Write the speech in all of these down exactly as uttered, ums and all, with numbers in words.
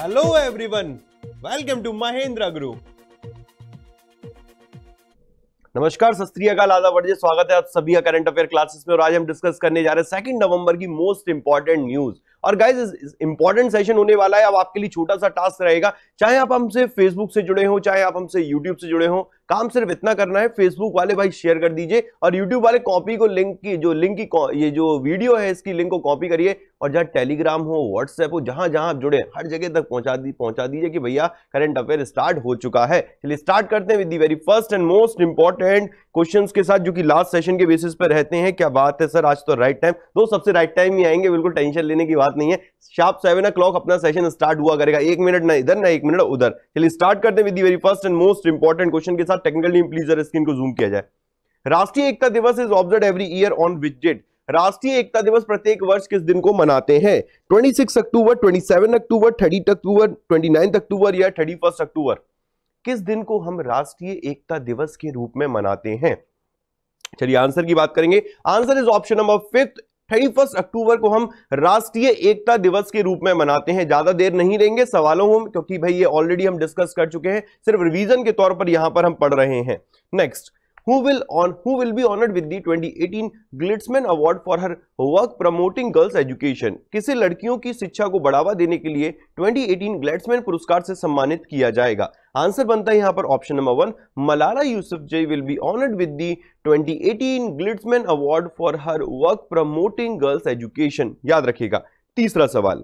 Hello everyone, welcome to Mahendra group. नमस्कार, सत श्री अकाल, आदाब, वर्जय, स्वागत है आप सभी का करंट अफेयर क्लासेस में। और आज हम डिस्कस करने जा रहे हैं सेकंड नवंबर की मोस्ट इंपॉर्टेंट न्यूज। और गाइस, इस इंपॉर्टेंट सेशन होने वाला है। अब आपके लिए छोटा सा टास्क रहेगा, चाहे आप हमसे फेसबुक से जुड़े हो, चाहे आप हमसे यूट्यूब से जुड़े हो, काम सिर्फ इतना करना है, फेसबुक वाले भाई शेयर कर दीजिए और यूट्यूब वाले कॉपी को लिंक की जो लिंक की ये जो वीडियो है इसकी लिंक को कॉपी करिए और जहां टेलीग्राम हो, व्हाट्सएप हो, जहां जहां आप जुड़े हर जगह तक पहुंचा दी पहुंचा दीजिए कि भैया करंट अफेयर स्टार्ट हो चुका है। चलिए स्टार्ट करते हैं with the very first and most important questions के साथ, जो कि लास्ट सेशन के बेसिस पर रहते हैं। क्या बात है सर, आज तो राइट टाइम, दो सबसे राइट टाइम ही आएंगे, बिल्कुल टेंशन लेने की बात नहीं है। शार्प सेवन ओ क्लॉक अपना सेशन स्टार्ट हुआ करेगा, एक मिनट ना इधर ना एक मिनट उधर। चलिए स्टार्ट करते हैं with the very first and most important question के साथ। टेक्निकल टीम प्लीज स्क्रीन को जूम किया जाए। Rashtriya Ekta Diwas is observed every year on which date? Rashtriya Ekta दिवस प्रत्येक वर्ष किस दिन को मनाते हैं? छब्बीस अक्टूबर, सत्ताईस अक्टूबर, तीस अक्टूबर, उनतीस अक्टूबर या इकतीस अक्टूबर? किस दिन को हम राष्ट्रीय एकता दिवस के रूप में मनाते हैं? चलिए आंसर की बात करेंगे। Answer is option number fifth, इकतीस अक्टूबर को हम राष्ट्रीय एकता दिवस के रूप में मनाते हैं। ज्यादा देर नहीं लेंगे सवालों में, क्योंकि भाई ये ऑलरेडी हम डिस्कस कर चुके हैं, सिर्फ रिवीजन के तौर पर यहां पर हम पढ़ रहे हैं। Next, Who will on who will be honored with the twenty eighteen Glitzman Award for her work promoting girls education? किसे लड़कियों की शिक्षा को बढ़ावा देने के लिए ट्वेंटी एटीन ग्लिट्समैन पुरस्कार से सम्मानित किया जाएगा? आंसर बनता है यहां पर option number one, Malala Yousafzai will be honored with the twenty eighteen Glitzman Award for her work promoting girls education। याद रखिएगा। तीसरा सवाल,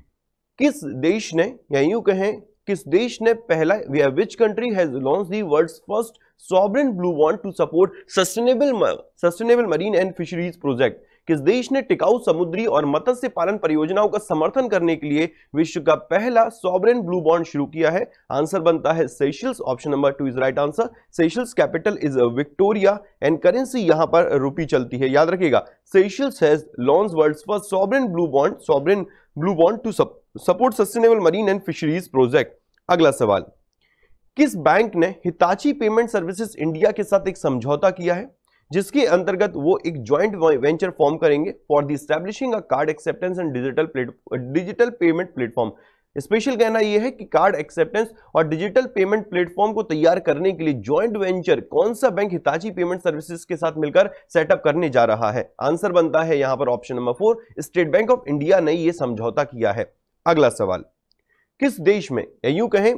किस देश ने या यूं कहें किस देश ने पहला which country has launched the world's first sovereign blue bond to support sustainable sustainable marine and fisheries project? किस देश ने टिकाऊ समुद्री और मत्स्य पालन परियोजनाओं का समर्थन करने के लिए विश्व का पहला सॉवरेन ब्लू बॉन्ड शुरू किया है? आंसर बनता है Seychelles. Option number two is right answer. Seychelles capital is Victoria and currency यहां पर रुपी चलती है। याद रखिएगा, Seychelles has launched world's first sovereign blue bond sovereign blue bond to support sustainable marine and fisheries project. अगला सवाल, किस bank ने हिताची पेमेंट सर्विसेज इंडिया के साथ एक समझौता किया है जिसके अंतर्गत वो एक ज्वाइंट वेंचर फॉर्म करेंगे for the establishing a card acceptance and digital digital payment platform? Special कहना यह है कि कार्ड एक्सेप्टेंस और डिजिटल पेमेंट प्लेटफॉर्म को तैयार करने के लिए ज्वाइंट वेंचर कौन सा बैंक हिताची पेमेंट सर्विसेज के साथ मिलकर सेटअप करने जा रहा है? आंसर बनता है यहां पर option number four, state bank of India ने यह समझौता किया है। अगला सवाल, किस देश में या यूं कहें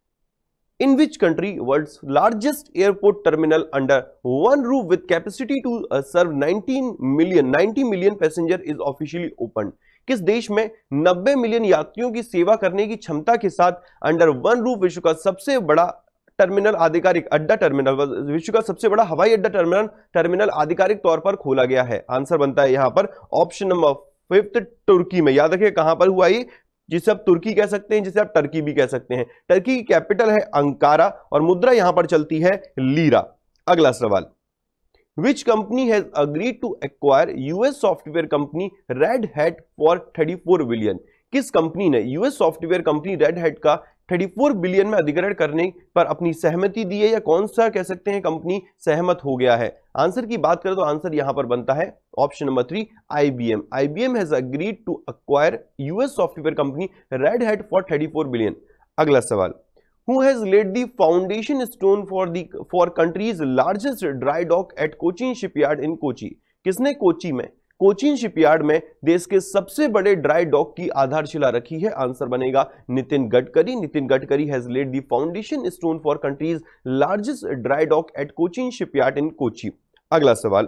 in which country world's largest airport terminal under one roof with capacity to serve nineteen million ninety million passenger is officially open? किस देश में नब्बे मिलियन यात्रियों की सेवा करने की क्षमता के साथ अंडर वन रूफ विश्व का सबसे बड़ा टर्मिनल आधिकारिक अड्डा टर्मिनल विश्व का सबसे बड़ा हवाई अड्डा टर्मिनल टर्मिनल आधिकारिक तौर पर खोला गया है? आंसर बनता है यहां पर ऑप्शन नंबर फिफ्थ, तुर्की में। याद रखिए कहां पर हुआ ये, जिसे आप तुर्की कह सकते हैं, जिसे आप टर्की भी कह सकते हैं। टर्की की कैपिटल है अंकारा और मुद्रा यहां पर चलती है लीरा। अगला सवाल, which company has agreed to acquire US software company Red Hat for thirty four billion? किस कंपनी ने US software company Red Hat का चौंतीस बिलियन में अधिग्रहण करने पर अपनी सहमति दी है, या कौन सा कह सकते हैं कंपनी सहमत हो गया है? आंसर की बात करें तो आंसर यहां पर बनता है option number three, IBM. IBM has agreed to acquire US software company Red Hat for thirty four billion. अगला सवाल, who has laid the foundation stone for the for country's largest dry dock at Cochin shipyard in Kochi? किसने कोची में Cochin shipyard में देश के सबसे बड़े dry dock की आधारशिला रखी है? आंसर बनेगा Nitin Gadkari. Nitin Gadkari has laid the foundation stone for country's largest dry dock at Cochin shipyard in Kochi. अगला सवाल,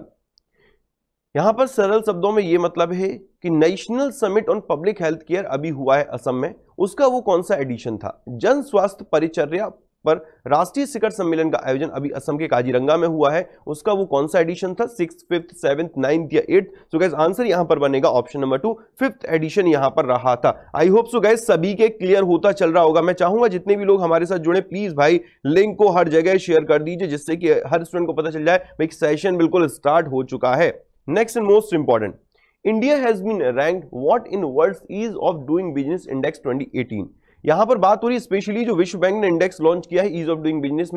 यहां पर सरल शब्दों में यह मतलब है कि national summit on public health care अभी हुआ है असम में, उसका वो कौन सा एडिशन था? जन स्वास्थ्य परिचर्या पर राष्ट्रीय शिखर सम्मेलन का आयोजन अभी असम के काजीरंगा में हुआ है, उसका वो कौन सा एडिशन था? सिक्स, फिफ्थ, सेवेंथ, नाइन्थ या एट्थ? सो गाइस आंसर यहां पर बनेगा option number two, fifth edition यहां पर रहा था। आई होप सो गाइस सभी के क्लियर होता चल रहा होगा। मैं चाहूंगा जितने भी लोग हमारे साथ जुड़े, प्लीज भाई लिंक को हर जगह शेयर कर दीजिए, जिससे कि हर स्टूडेंट को पता चल जाए भाई सेशन बिल्कुल स्टार्ट हो चुका है। Next and most important, India has been ranked what in world's ease of doing business index twenty eighteen? यहां पर बात हो रही है स्पेशली जो विश्व बैंक ने इंडेक्स लॉन्च किया है ईज ऑफ डूइंग बिजनेस में,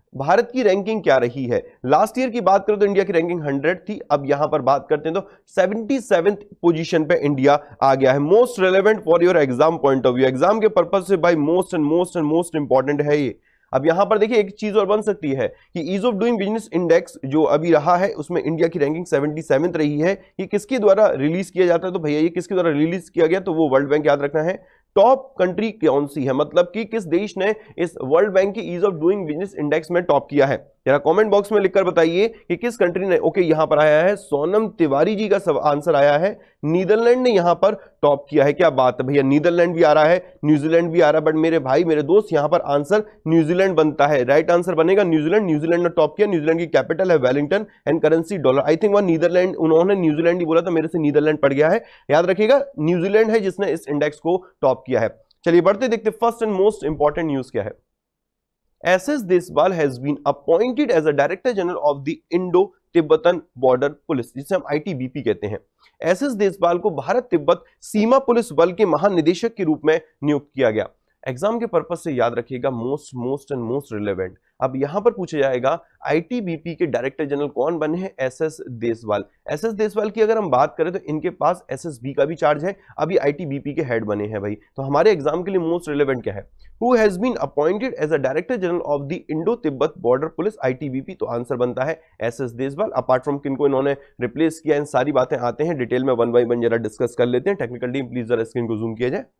भारत की रैंकिंग क्या रही है? लास्ट ईयर की बात करें तो इंडिया की रैंकिंग हंड्रेड थी, अब यहां पर बात करते हैं तो सेवेंटी सेवेंथ पोजीशन पे इंडिया आ गया है। Most relevant for your exam point of view, exam के पर्पज से भाई most and most and most important है ये। अब यहां पर देखिए एक चीज और बन सकती है कि ease of doing business index जो अभी रहा है उसमें इंडिया की रैंकिंग सेवेंटी सेवेंथ रही है। ये किसके द्वारा रिलीज किया जाता है? तो भैया ये किसके द्वारा रिलीज किया गया? तो वो वर्ल्ड बैंक, याद रखना है। टॉप कंट्री कौन सी है, मतलब कि किस देश ने इस वर्ल्ड बैंक की ease of doing business index में टॉप किया है? जरा कमेंट बॉक्स में लिखकर बताइए कि किस कंट्री ने। ओके, यहां पर आया है सोनम तिवारी जी का सब आंसर आया है, नीदरलैंड ने यहां पर टॉप किया है। क्या बात है भैया, नीदरलैंड भी आ रहा है, न्यूजीलैंड भी आ रहा है, बट मेरे भाई मेरे दोस्त यहां पर आंसर न्यूजीलैंड बनता है। राइट आंसर बनेगा न्यूजीलैंड। न्यूजीलैंड ने टॉप किया। न्यूजीलैंड की कैपिटल है Wellington and currency dollar. I think वह नीदरलैंड, उन्होंने न्यूजीलैंड ही बोला था, मेरे से नीदरलैंड पड़ गया है। याद रखिएगा न्यूजीलैंड है जिसने इस इंडेक्स को टॉप किया है। चलिए बढ़ते देखते first and most important news क्या है। S S Deswal has been appointed as a director general of the Indo Tibetan border police, जिसे हम आई टी बी पी कहते हैं। एस एस देशवाल को भारत तिब्बत सीमा पुलिस बल के महानिदेशक के रूप में नियुक्त किया गया। एग्जाम के पर्पज से याद रखिएगा most most and most relevant. अब यहां पर पूछा जाएगा आई टी बी पी के डायरेक्टर जनरल कौन बने हैं? S S Deswal. S S Deswal की अगर हम बात करें तो इनके पास एस एस बी का भी चार्ज है, अभी आई टी बी पी के हेड बने हैं भाई। तो हमारे एग्जाम के लिए मोस्ट रिलेवेंट क्या है? Who has been appointed as a director general of the Indo Tibet border police I T B P, तो आंसर बनता है S S Deswal. Apart from किनको इन्होंने रिप्लेस किया, इन सारी बातें आते हैं डिटेल में, वन बाई वन जरा डिस्कस कर लेते हैं। टेक्निकल टीम प्लीज जरा स्क्रीन को जूम किया जाए।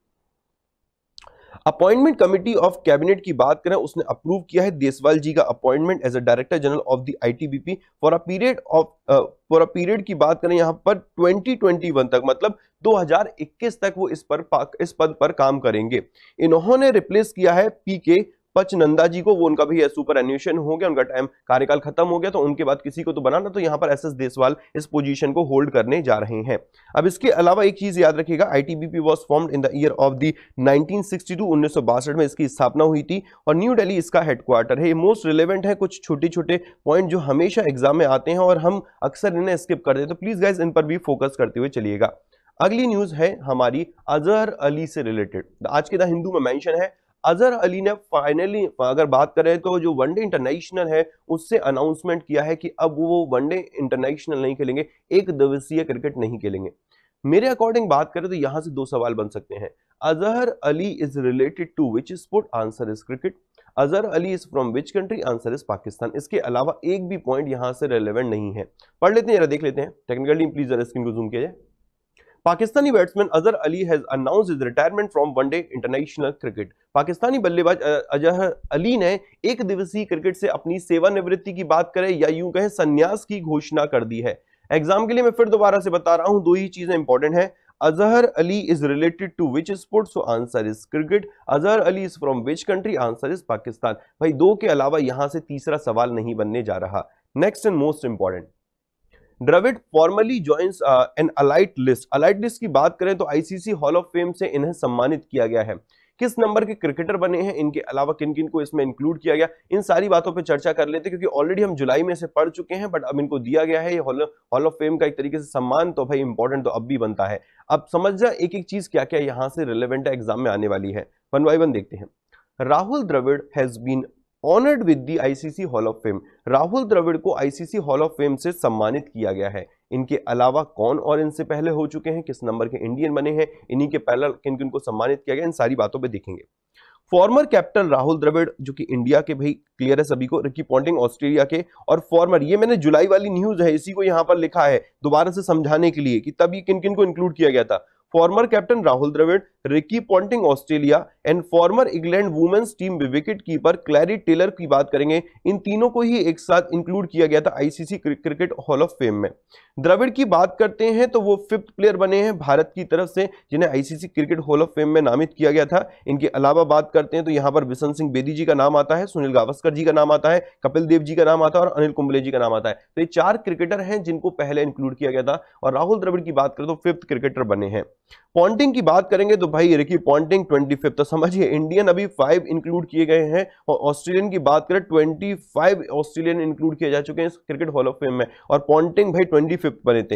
अपॉइंटमेंट कमिटी ऑफ कैबिनेट की बात करें, उसने अप्रूव किया है देशवाल जी का appointment as a director general of the ITBP for a period of for a period की बात करें यहां पर ट्वेंटी ट्वेंटी वन तक, मतलब दो हज़ार इक्कीस तक वो इस पर इस पद पर काम करेंगे। इन्होंने रिप्लेस किया है पी के पचनंदा जी को, वो उनका भी सुपर एन्यूशन हो गया, उनका टाइम कार्यकाल खत्म हो गया, तो उनके बाद किसी को तो बनाना, तो यहां पर एस एस देशवाल इस पोजीशन को होल्ड करने जा रहे हैं। अब इसके अलावा एक चीज याद रखिएगा, ITBP was formed in the year of the nineteen sixty two, उन्नीस सौ बासठ में इसकी स्थापना हुई थी और न्यू दिल्ली इसका हेडक्वार्टर है। ये मोस्ट रिलेवेंट है, कुछ छोटे छोटे पॉइंट जो हमेशा एग्जाम में आते हैं और हम अक्सर इन्हें स्किप कर देते हैं, तो प्लीज गाइस इन पर भी फोकस करते हुए चलिएगा। अगली न्यूज है हमारी अजहर अली से रिलेटेड, आज के द हिंदू में मेंशन है। अजहर अली ने फाइनली, अगर बात करें तो जो वनडे इंटरनेशनल है उससे अनाउंसमेंट किया है कि अब वो वनडे इंटरनेशनल नहीं खेलेंगे, एक दिवसीय क्रिकेट नहीं खेलेंगे। मेरे अकॉर्डिंग बात करें तो यहां से दो सवाल बन सकते हैं। Azhar Ali is related to which sport? Answer is cricket. Azhar Ali is from which country? Answer is Pakistan. इसके अलावा एक भी पॉइंट यहां से रेलेवेंट नहीं है। पढ़ लेते हैं, जरा देख लेते हैं। टेक्निकल टीम प्लीज जरा स्क्रीन को जूम किया जाए। Pakistani batsman Azhar Ali has announced his retirement from one day international cricket. Pakistani बल्लेबाज अजहर अली ने एक दिवसीय क्रिकेट से अपनी सेवानिवृत्ति की बात करें या यूं कहें संन्यास की घोषणा कर दी है। एग्जाम के लिए मैं फिर दोबारा से बता रहा हूं, दो ही चीजें इंपॉर्टेंट है। Azhar Ali is related to which sport? So answer is cricket. Azhar Ali is from which country? Answer is Pakistan. भाई दो के अलावा यहां से तीसरा सवाल नहीं बनने जा रहा। Next and most important, Dravid formally joins an elite list. Elite list की बात करें तो आईसीसी हॉल ऑफ फेम से इन्हें सम्मानित किया गया है। किस नंबर के क्रिकेटर बने हैं, इनके अलावा किन किन को इसमें इंक्लूड किया गया, इन सारी बातों पे चर्चा कर लेते हैं, क्योंकि ऑलरेडी हम जुलाई में से पढ़ चुके हैं, बट अब इनको दिया गया है ये हॉल ऑफ फेम का एक तरीके से सम्मान, तो भाई इंपॉर्टेंट तो अब भी बनता है। अब समझ जा एक एक चीज क्या क्या यहां से रिलेवेंट है, एग्जाम में आने वाली है। वन बाई वन देखते हैं। Rahul Dravid has been honoured with the ICC hall of fame. Rahul Dravid को आईसीसी हॉल ऑफ फेम से सम्मानित किया गया है। इनके अलावा कौन और इनसे पहले हो चुके हैं, किस नंबर के इंडियन बने हैं, इन्हीं के पहले किन किन को सम्मानित किया गया, इन सारी बातों पे देखेंगे। फॉर्मर कैप्टन राहुल द्रविड़, जो कि इंडिया के, भाई क्लियर है सभी को, रिकी पॉन्टिंग ऑस्ट्रेलिया के, और फॉर्मर, ये मैंने जुलाई वाली न्यूज है इसी को यहां पर लिखा है दोबारा से समझाने के लिए कि तभी किन किन को इंक्लूड किया गया था। Former captain Rahul Dravid, Ricky Ponting Australia and former England women's team wicket keeper Claire Taylor की बात करेंगे, इन तीनों को ही एक साथ इंक्लूड किया गया था ICC cricket hall of fame में। द्रविड़ की बात करते हैं तो वो फिफ्थ प्लेयर बने हैं भारत की तरफ से जिन्हें ICC cricket hall of fame में नामित किया गया था। इनके अलावा बात करते हैं तो यहां पर बिशन सिंह बेदी जी का नाम आता है, सुनील गावस्कर जी का नाम आता है, कपिल देव जी का नाम आता है और अनिल कुंबले जी का नाम आता है। तो ये चार क्रिकेटर हैं जिनको पहले इंक्लूड किया गया था, और राहुल द्रविड़ की बात करें तो फिफ्थ क्रिकेटर बने हैं। पॉन्टिंग की बात करेंगे तो भाई रिकी पॉन्टिंग ट्वेंटी फिफ्थ, तो समझिए इंडियन अभी फाइव इंक्लूड किए गए हैं, और ऑस्ट्रेलियन की बात करें ट्वेंटी फाइव ऑस्ट्रेलियन इंक्लूड किए जा चुके हैं इस क्रिकेट हॉल ऑफ फेम में, और पॉन्टिंग भाई ट्वेंटी फिफ्थ बने थे।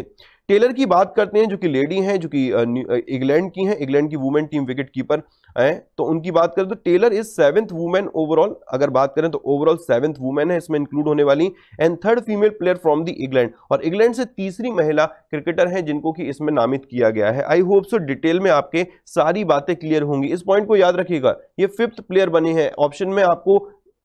टेलर की बात करते हैं जो कि लेडी हैं, जो कि इंग्लैंड की हैं, इंग्लैंड की वुमेन टीम विकेट कीपर हैं। तो उनकी बात करें तो Taylor is seventh women overall, अगर बात करें तो ओवरऑल सेवेंथ वुमेन है इसमें इंक्लूड होने वाली, and third female player from the England, और इंग्लैंड से तीसरी महिला क्रिकेटर है जिनको कि इसमें नामित किया गया है। आई होप सो डिटेल में आपके सारी बातें क्लियर होंगी। इस पॉइंट को याद रखिएगा, ये फिफ्थ प्लेयर बने हैं। ऑप्शन में आपको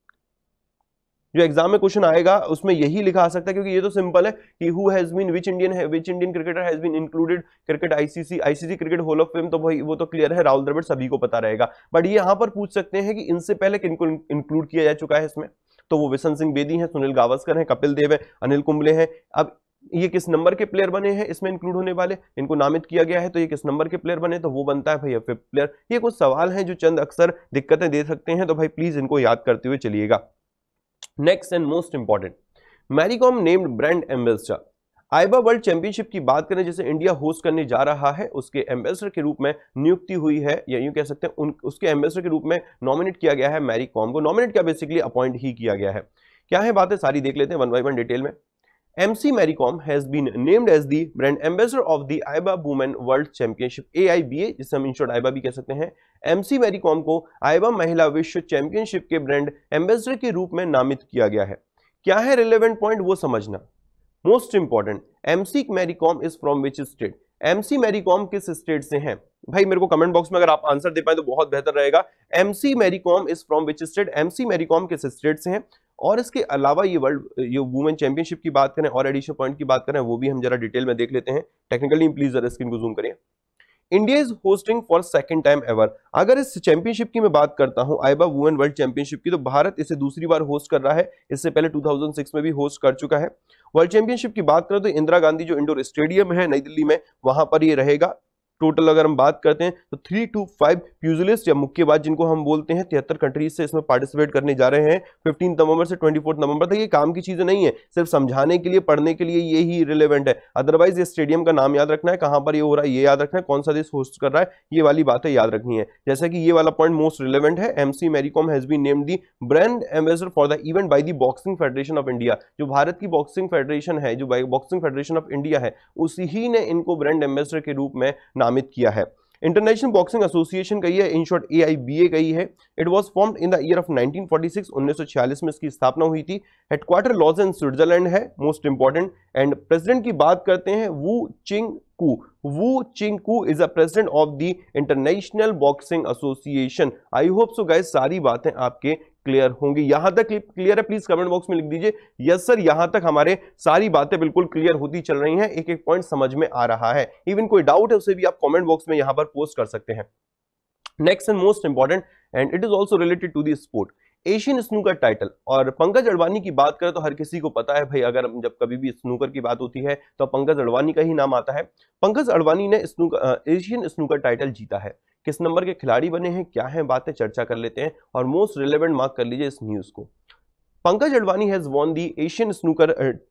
जो एग्जाम में क्वेश्चन आएगा उसमें यही लिखा आ सकता है, क्योंकि ये तो सिंपल है कि who has been which Indian है which Indian cricketer has been included cricket ICC ICC cricket hall of fame, तो भाई वो तो क्लियर है, राहुल द्रविड़ सभी को पता रहेगा। बट ये यहां पर पूछ सकते हैं कि इनसे पहले किनको इंक्लूड किया जा चुका है इसमें, तो वो विशन सिंह बेदी है, सुनील गावस्कर है, कपिल देव है, अनिल कुंबले हैं। अब ये किस नंबर के प्लेयर बने हैं इसमें इंक्लूड होने वाले, इनको नामित किया गया है, तो ये किस नंबर के प्लेयर बने, तो वो बनता है भैया फिफ्थ प्लेयर। ये कुछ सवाल हैं जो चंद अक्सर दिक्कतें दे सकते हैं, तो भाई प्लीज इनको याद करते हुए चलिएगा। Next and most important, Mary Kom named brand ambassador. AIBA world championship की बात करें जिसे इंडिया होस्ट करने जा रहा है, उसके एम्बेसडर के रूप में नियुक्ति हुई है, या यूं कह सकते हैं उन उसके एम्बेसडर के रूप में नॉमिनेट किया गया है मैरी कॉम को। नॉमिनेट क्या, बेसिकली अपॉइंट ही किया गया है। क्या है बातें सारी देख लेते हैं वन बाय वन डिटेल में। M C Mary Kom has been named as the brand ambassador of the I B A Women World Championship A I B A, जिसे हम in short I B A भी कह सकते हैं। M C Mary Kom को I B A महिला विश्व championship के ब्रांड एम्बेसडर के रूप में नामित किया गया है। क्या है रिलेवेंट पॉइंट वो समझना, most important. M C Mary Kom is from which state, M C Mary Kom किस स्टेट से हैं? भाई मेरे को कमेंट बॉक्स में अगर आप आंसर दे पाए तो बहुत बेहतर रहेगा। M C Mary Kom is from which state, M C Mary Kom किस स्टेट से हैं? और इसके अलावा ये वर्ल्ड ये वुमेन चैंपियनशिप की बात करें और एडिशनल पॉइंट की बात करें, वो भी हम जरा डिटेल में देख लेते हैं। टेक्निकली प्लीज जरा स्क्रीन को जूम करें। India is hosting for second time ever. अगर इस चैंपियनशिप की मैं बात करता हूं, आईबा वुमेन वर्ल्ड चैंपियनशिप की, तो भारत इसे दूसरी बार होस्ट कर रहा है। इससे पहले दो हज़ार छह में भी होस्ट कर चुका है। वर्ल्ड चैंपियनशिप की बात करें तो इंदिरा गांधी जो इंडोर स्टेडियम है नई दिल्ली में, वहां पर ये रहेगा। टोटल अगर हम बात करते हैं तो थ्री टू फाइव प्यूजिलिस्ट या मुक्केबाज जिनको हम बोलते हैं तिहत्तर कंट्रीज से इसमें पार्टिसिपेट करने जा रहे हैं। पंद्रह नवंबर से चौबीस नवंबर तक। ये काम की चीजें नहीं है, सिर्फ समझाने के लिए पढ़ने के लिए ये ही रिलेवेंट है। अदरवाइज ये स्टेडियम का नाम याद रखना है, कहां पर ये हो रहा है ये याद रखना है, कौन सा देश होस्ट कर रहा है, ये वाली बातें याद रखनी है। जैसा कि ये वाला पॉइंट मोस्ट रिलेवेंट है, MC Mary Kom has been named the brand ambassador for the event by the boxing federation of India. जो भारत की बॉक्सिंग फेडरेशन है, जो बॉक्सिंग फेडरेशन ऑफ इंडिया है, उसी ही ने इनको ब्रांड एम्बेसडर के रूप में नामित किया है। इंटरनेशनल बॉक्सिंग एसोसिएशन कही है, in short A I B A कही है। It was formed in the year of nineteen forty six, उन्नीस सौ छियालीस में इसकी स्थापना हुई थी। हेडक्वार्टर लॉजेन स्विट्जरलैंड है, मोस्ट इंपॉर्टेंट। एंड प्रेसिडेंट की बात करते हैं Wu Ching Kuo. Wu Ching Kuo is the president of the international boxing association. I hope so guys सारी बातें आपके क्लियर होंगी। यहां तक क्लियर है प्लीज कमेंट बॉक्स में लिख दीजिए यस सर, यहां तक हमारे सारी बातें बिल्कुल क्लियर होती चल रही हैं, एक एक पॉइंट समझ में आ रहा है। इवन कोई डाउट है उसे भी आप कमेंट बॉक्स में यहां पर पोस्ट कर सकते हैं। Next and most important, and it is also related to the sport, Asian snooker title. और पंकज अडवाणी की बात करें तो हर किसी को पता है भाई, अगर जब कभी भी स्नूकर की बात होती है तो पंकज अडवाणी का ही नाम आता है। पंकज अडवाणी ने स्नूकर एशियन स्नूकर टाइटल जीता है। किस नंबर के खिलाड़ी बने हैं, क्या है बातें, चर्चा कर लेते हैं और मोस्ट रिलेवेंट मार्क कर लीजिए इस न्यूज को। Pankaj Advani has won the Asian snooker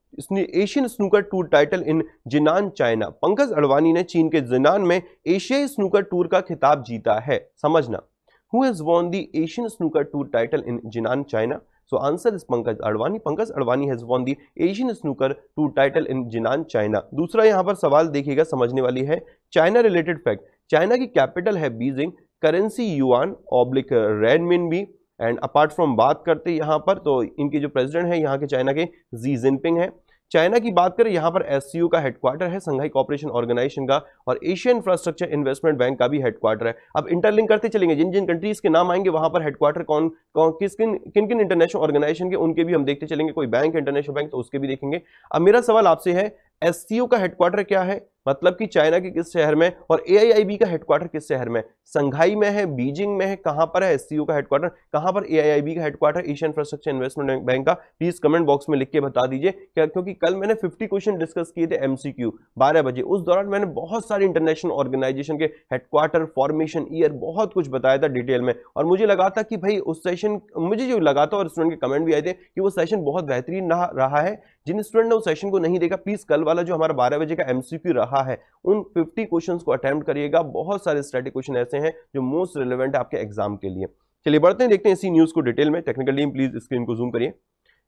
Asian snooker tour title in Jinan China. पंकज अडवाणी ने चीन के जिनान में एशियाई स्नूकर टूर का खिताब जीता है। समझना, who has won the Asian snooker tour title in Jinan China? So answer is Pankaj Advani. Pankaj Advani has won the Asian snooker tour title in Jinan China. दूसरा यहां पर सवाल देखिएगा, समझने वाली है। चाइना रिलेटेड फैक्ट, चाइना की कैपिटल है Beijing, currency yuan oblique renminbi. And apart from बात करते यहां पर तो इनके जो प्रेसिडेंट है यहाँ के चाइना के जी जिनपिंग है। चाइना की बात करें यहाँ पर एससीओ का हेडक्वार्टर है, संघाई कॉर्पोरेशन ऑर्गेनाइजेशन का, और एशियन इंफ्रास्ट्रक्चर इन्वेस्टमेंट बैंक का भी हेडक्वार्टर है। अब इंटरलिंक करते चलेंगे, जिन जिन कंट्रीज के नाम आएंगे वहां पर हेडक्वार्टर कौन कौन किस किन किन किन इंटरनेशनल ऑर्गेनाइजेशन के, उनके भी हम देखते चलेंगे। कोई बैंक इंटरनेशनल बैंक तो उसके भी देखेंगे। अब मेरा सवाल आपसे है, एससीओ का हेडक्वार्टर क्या है, मतलब कि चाइना के किस शहर में, और एआईआईबी का हेडक्वार्टर किस शहर में? संघाई में है, बीजिंग में है, कहां पर है एससीओ का हेडक्वार्टर, कहां पर एआईआईबी का headquarter, Asian infrastructure investment bank का? प्लीज कमेंट बॉक्स में लिख के बता दीजिए क्या, क्योंकि कल मैंने पचास क्वेश्चन डिस्कस किए थे एमसीक्यू बारह बजे, उस दौरान मैंने बहुत सारे इंटरनेशनल ऑर्गेनाइजेशन के हेडक्वार्टर, फॉर्मेशन, ईयर, बहुत कुछ बताया था डिटेल में। और मुझे लगा था कि भाई उस सेशन, मुझे जो लगा था और स्टूडेंट के कमेंट भी आए थे कि वो सेशन बहुत बेहतरीन रहा है। जिन स्टूडेंट ने उस सेशन को नहीं देखा, प्लीज कल वाला जो हमारा बारह बजे का एमसीक्यू रहा है उन पचास क्वेश्चंस को अटेम्प्ट करिएगा। बहुत सारे स्टैटिक क्वेश्चन ऐसे हैं जो मोस्ट रिलेवेंट है आपके एग्जाम के लिए। चलिए बढ़ते हैं, देखते हैं इसी न्यूज को डिटेल में। टेक्निकल टीम प्लीज स्क्रीन को जूम करिए।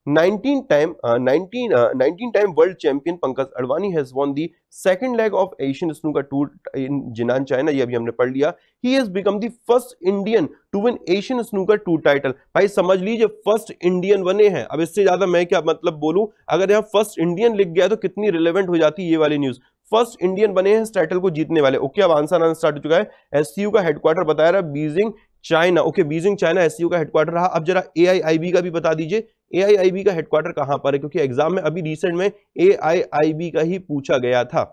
Nineteen time nineteen nineteen time world champion Pankaj Advani has won the second leg of Asian snooker tour in Jinan China, ये अभी हमने पढ़ लिया। He has become the first Indian to win Asian snooker tour title. भाई समझ लीजिए first Indian बने हैं। अब इससे ज्यादा मैं क्या मतलब बोलूं, अगर यहाँ फर्स्ट इंडियन लिख गया तो कितनी रिलेवेंट हो जाती है ये वाली न्यूज। फर्स्ट इंडियन बने हैं इस टाइटल को जीतने वाले। ओके, अब आंसर आना स्टार्ट हो चुका है। एससीयू का हेडक्वार्टर बताया रहा Beijing China. Okay, Beijing China SCO का हेडक्वार्टर रहा। अब जरा एआईआईबी का भी बता दीजिए, एआईआईबी का हेडक्वार्टर कहां पर है, क्योंकि एग्जाम में अभी रिसेंट में एआईआईबी का ही पूछा गया था।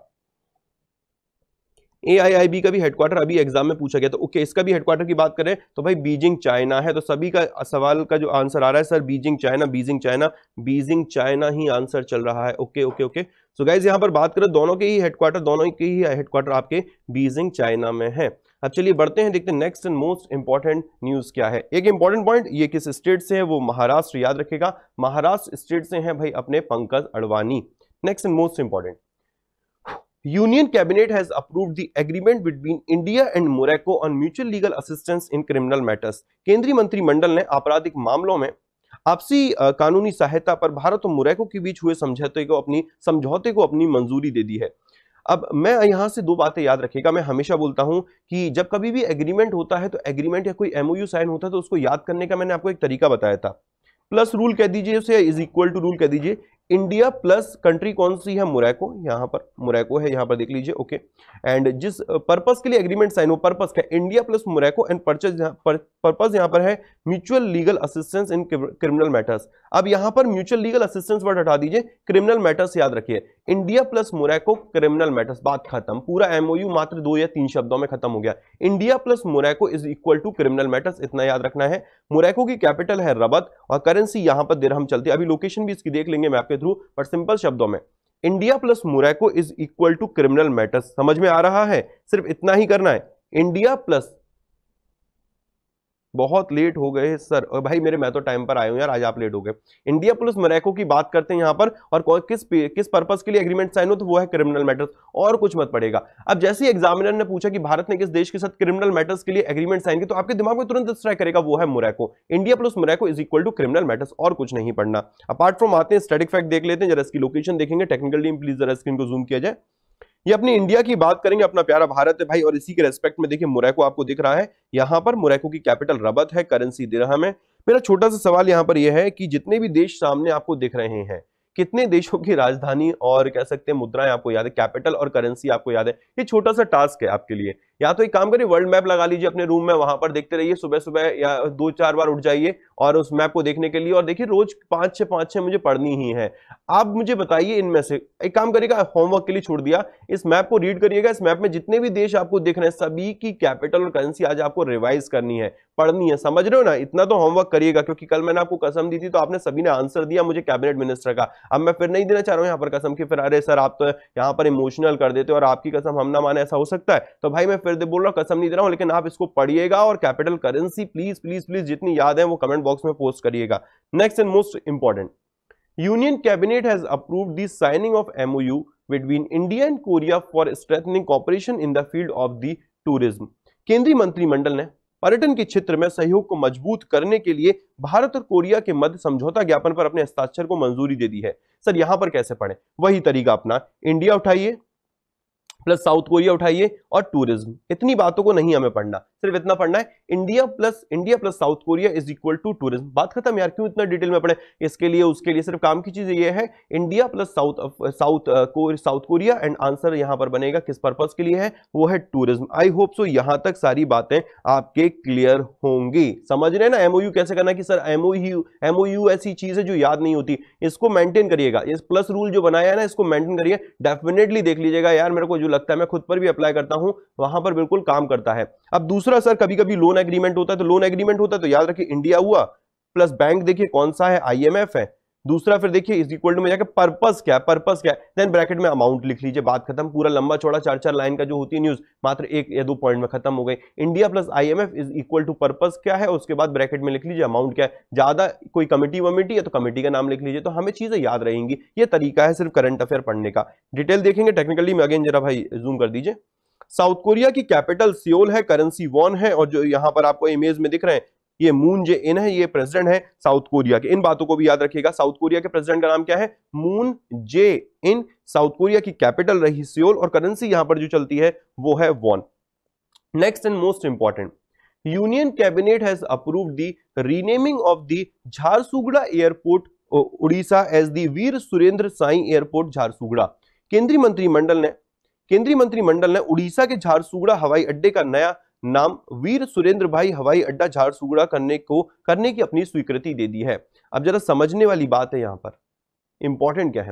एआईआईबी का भी हेडक्वार्टर अभी एग्जाम में पूछा गया था। ओके, इसका भी हेडक्वार्टर की बात करें तो भाई बीजिंग चाइना है। तो सभी का सवाल का जो आंसर आ रहा है sir Beijing China, Beijing China, Beijing China ही आंसर चल रहा है। Okay okay okay so guys यहां पर बात करें दोनों के ही हेडक्वार्टर, दोनों के ही हेडक्वार्टर आपके बीजिंग चाइना में है। अब चलिए बढ़ते हैं, देखते हैं next and most important news क्या है। एक इंपॉर्टेंट पॉइंट, ये किस स्टेट से है, वो महाराष्ट्र, याद रखेगा महाराष्ट्र स्टेट से है भाई अपने Pankaj Advani. Next and most important, union cabinet has approved the agreement between India and Morocco on mutual legal assistance in criminal matters. केंद्रीय मंत्रिमंडल ने आपराधिक मामलों में आपसी कानूनी सहायता पर भारत और मोरक्को के बीच हुए समझौते को अपनी समझौते को अपनी मंजूरी दे दी है। अब मैं यहां से दो बातें याद रखिएगा, मैं हमेशा बोलता हूं कि जब कभी भी एग्रीमेंट होता है तो एग्रीमेंट या कोई एमओयू साइन होता है तो उसको याद करने का मैंने आपको एक तरीका बताया था। प्लस रूल कह दीजिए उसे, इज इक्वल टू रूल कह दीजिए। इंडिया प्लस कंट्री कौन सी है, मोरक्को, यहां पर मोरक्को है, यहां पर देख लीजिए। ओके, एंड जिस पर्पस के लिए एग्रीमेंट साइन हो, पर्पस क्या, India plus Morocco, and purchase purpose यहां पर है mutual legal assistance in criminal matters. अब यहां पर म्यूचुअल लीगल असिस्टेंस वर्ड हटा दीजिए, क्रिमिनल मैटर्स याद रखिए। India plus Morocco criminal matters, बात खत्म। पूरा एमओयू मात्र दो या तीन शब्दों में खत्म हो गया। India plus Morocco is equal to criminal matters, इतना याद रखना है। मोरक्को की कैपिटल है रबत और करेंसी यहां पर दिरहम चलती है। अभी लोकेशन भी इसकी देख लेंगे मैप के थ्रू, बट सिंपल शब्दों में India plus Morocco is equal to criminal matters. समझ में आ रहा है, सिर्फ इतना ही करना है। इंडिया प्लस, बहुत लेट हो गए सर, और भाई मेरे मैं तो टाइम पर आया हूं यार, आज आप लेट हो गए। इंडिया प्लस मोरक्को की बात करते हैं यहां पर, और किस किस पर्पस के लिए एग्रीमेंट साइन हो, तो वो है क्रिमिनल मैटर्स, और कुछ मत पड़ेगा। अब जैसे ही एग्जामिनर ने पूछा कि भारत ने किस देश के साथ क्रिमिनल मैटर्स के लिए एग्रीमेंट साइन किया, तो आपके दिमाग में तुरंत स्ट्राइक करेगा वो है Morocco. India plus Morocco is equal to criminal matters, और कुछ नहीं पढ़ना। अपार्ट फ्रॉम आते हैं स्टैटिक फैक्ट देख लेते हैं, जरा इसकी लोकेशन देखेंगे। टेक्निकल टीम प्लीज जरा स्क्रीन को जूम किया जाए। ये अपनी इंडिया की बात करेंगे, अपना प्यारा भारत है भाई, और इसी के रेस्पेक्ट में देखिए मोरक्को आपको दिख रहा है, यहां पर मोरक्को की कैपिटल रबत है, करेंसी दिरहम है। मेरा छोटा सा सवाल यहां पर यह है कि जितने भी देश सामने आपको दिख रहे हैं, कितने देशों की राजधानी और कह सकते हैं मुद्राएं आपको याद है, कैपिटल और करेंसी आपको याद है? ये छोटा सा टास्क है आपके लिए। या तो एक काम करिए, वर्ल्ड मैप लगा लीजिए अपने रूम में, वहां पर देखते रहिए, सुबह सुबह या दो चार बार उठ जाइए और उस मैप को देखने के लिए, और देखिए रोज पांच छह पांच छह मुझे पढ़नी ही है। आप मुझे बताइए इनमें से, एक काम करिएगा, होमवर्क के लिए छोड़ दिया, इस मैप को रीड करिएगा। इस मैप में जितने भी देश आपको दिख रहे हैं, सभी की कैपिटल और करेंसी आज आपको रिवाइज करनी है, पढ़नी है, समझ रहे हो ना? इतना तो होमवर्क करिएगा, क्योंकि कल मैंने आपको कसम दी थी तो आपने सभी ने आंसर दिया मुझे कैबिनेट मिनिस्टर का। अब मैं फिर नहीं देना चाह रहा हूं यहाँ पर कसम की, फिर अरे सर आप तो यहाँ पर इमोशनल कर देते हो और आपकी कसम हम ना माने, ऐसा हो सकता है? तो भाई मैं फिर बोल रहा हूँ, कसम नहीं दे रहा हूं, लेकिन आप इसको पढ़िएगा और capital currency please please please जितनी याद है वो कमेंट बॉक्स में पोस्ट करिएगा। Next and most important, union cabinet has approved the signing of MoU between India and Korea for strengthening cooperation in the field of the tourism. केंद्रीय मंत्रिमंडल ने पर्यटन के क्षेत्र में सहयोग को मजबूत करने के लिए भारत और कोरिया के मध्य समझौता ज्ञापन पर अपने हस्ताक्षर को मंजूरी दे दी है। सर यहां पर कैसे पढ़ें? वही तरीका अपना, इंडिया उठाइए प्लस साउथ कोरिया उठाइए और टूरिज्म। इतनी बातों को नहीं हमें पढ़ना, सिर्फ इतना पढ़ना है, India plus India plus South Korea is equal to tourism. बात खत्म यार, क्यों इतना डिटेल में पढ़े? इसके लिए उसके लिए सिर्फ काम की चीज ये है, India plus South South South Korea, and answer यहां पर बनेगा किस पर्पस के लिए है, वो है टूरिज्म। आई होप सो यहां तक सारी बातें आपके क्लियर होंगी। समझ रहे हैं ना एमओयू कैसे करना, कि सर एमओयू एमओयू ऐसी चीज है जो याद नहीं होती, इसको मेंटेन करिएगा। इस प्लस रूल जो बनाया है ना, इसको मेंटेन करिए, डेफिनेटली देख लीजिएगा यार, मेरे को जो लगता है, मैं खुद पर भी अप्लाई करता हूं, वहां पर बिल्कुल काम करता है। अब दूसरा सर, कभी कभी लोन एग्रीमेंट होता है, तो लोन एग्रीमेंट होता है तो याद रखिए इंडिया हुआ प्लस बैंक, देखिए कौन सा है, आईएमएफ है। दूसरा फिर देखिए इज इक्वल टू में जाकर पर्पस क्या है, पर्पस क्या है, देन ब्रैकेट में अमाउंट लिख लीजिए, बात खत्म। पूरा लंबा चौड़ा चार चार लाइन का जो होती है न्यूज, मात्र एक या दो पॉइंट में खत्म हो गई। India plus IMF is equal to purpose क्या है, उसके बाद ब्रैकेट में लिख लीजिए अमाउंट क्या है। ज्यादा कोई कमिटी वमिटी है तो कमिटी का नाम लिख लीजिए, तो हमें चीजें याद रहेंगी। ये तरीका है सिर्फ करंट अफेयर पढ़ने का। डिटेल देखेंगे टेक्निकली में, अगेन जरा भाई जूम कर दीजिए। साउथ कोरिया की कैपिटल सियोल है, करेंसी वॉन है, और जो यहां पर आपको इमेज में दिख रहे हैं ये मून जे इन है, ये प्रेसिडेंट है साउथ कोरिया के। इन बातों को भी याद रखिएगा। साउथ कोरिया के प्रेसिडेंट का नाम क्या है? Moon Jae In. South Korea की कैपिटल रही सियोल और करेंसी यहां पर जो चलती है वो है won. Next and most important, union cabinet has approved the renaming of the Jharsuguda airport Orissa as the Veer Surendra Sai airport Jharsuguda. केंद्रीय मंत्रिमंडल ने केंद्रीय मंत्रिमंडल ने उड़ीसा के झारसुगड़ा हवाई अड्डे का नया नाम वीर सुरेंद्र भाई हवाई अड्डा झारसुगड़ा करने को करने की अपनी स्वीकृति दे दी है। अब जरा समझने वाली बात है, यहां पर इंपॉर्टेंट क्या है,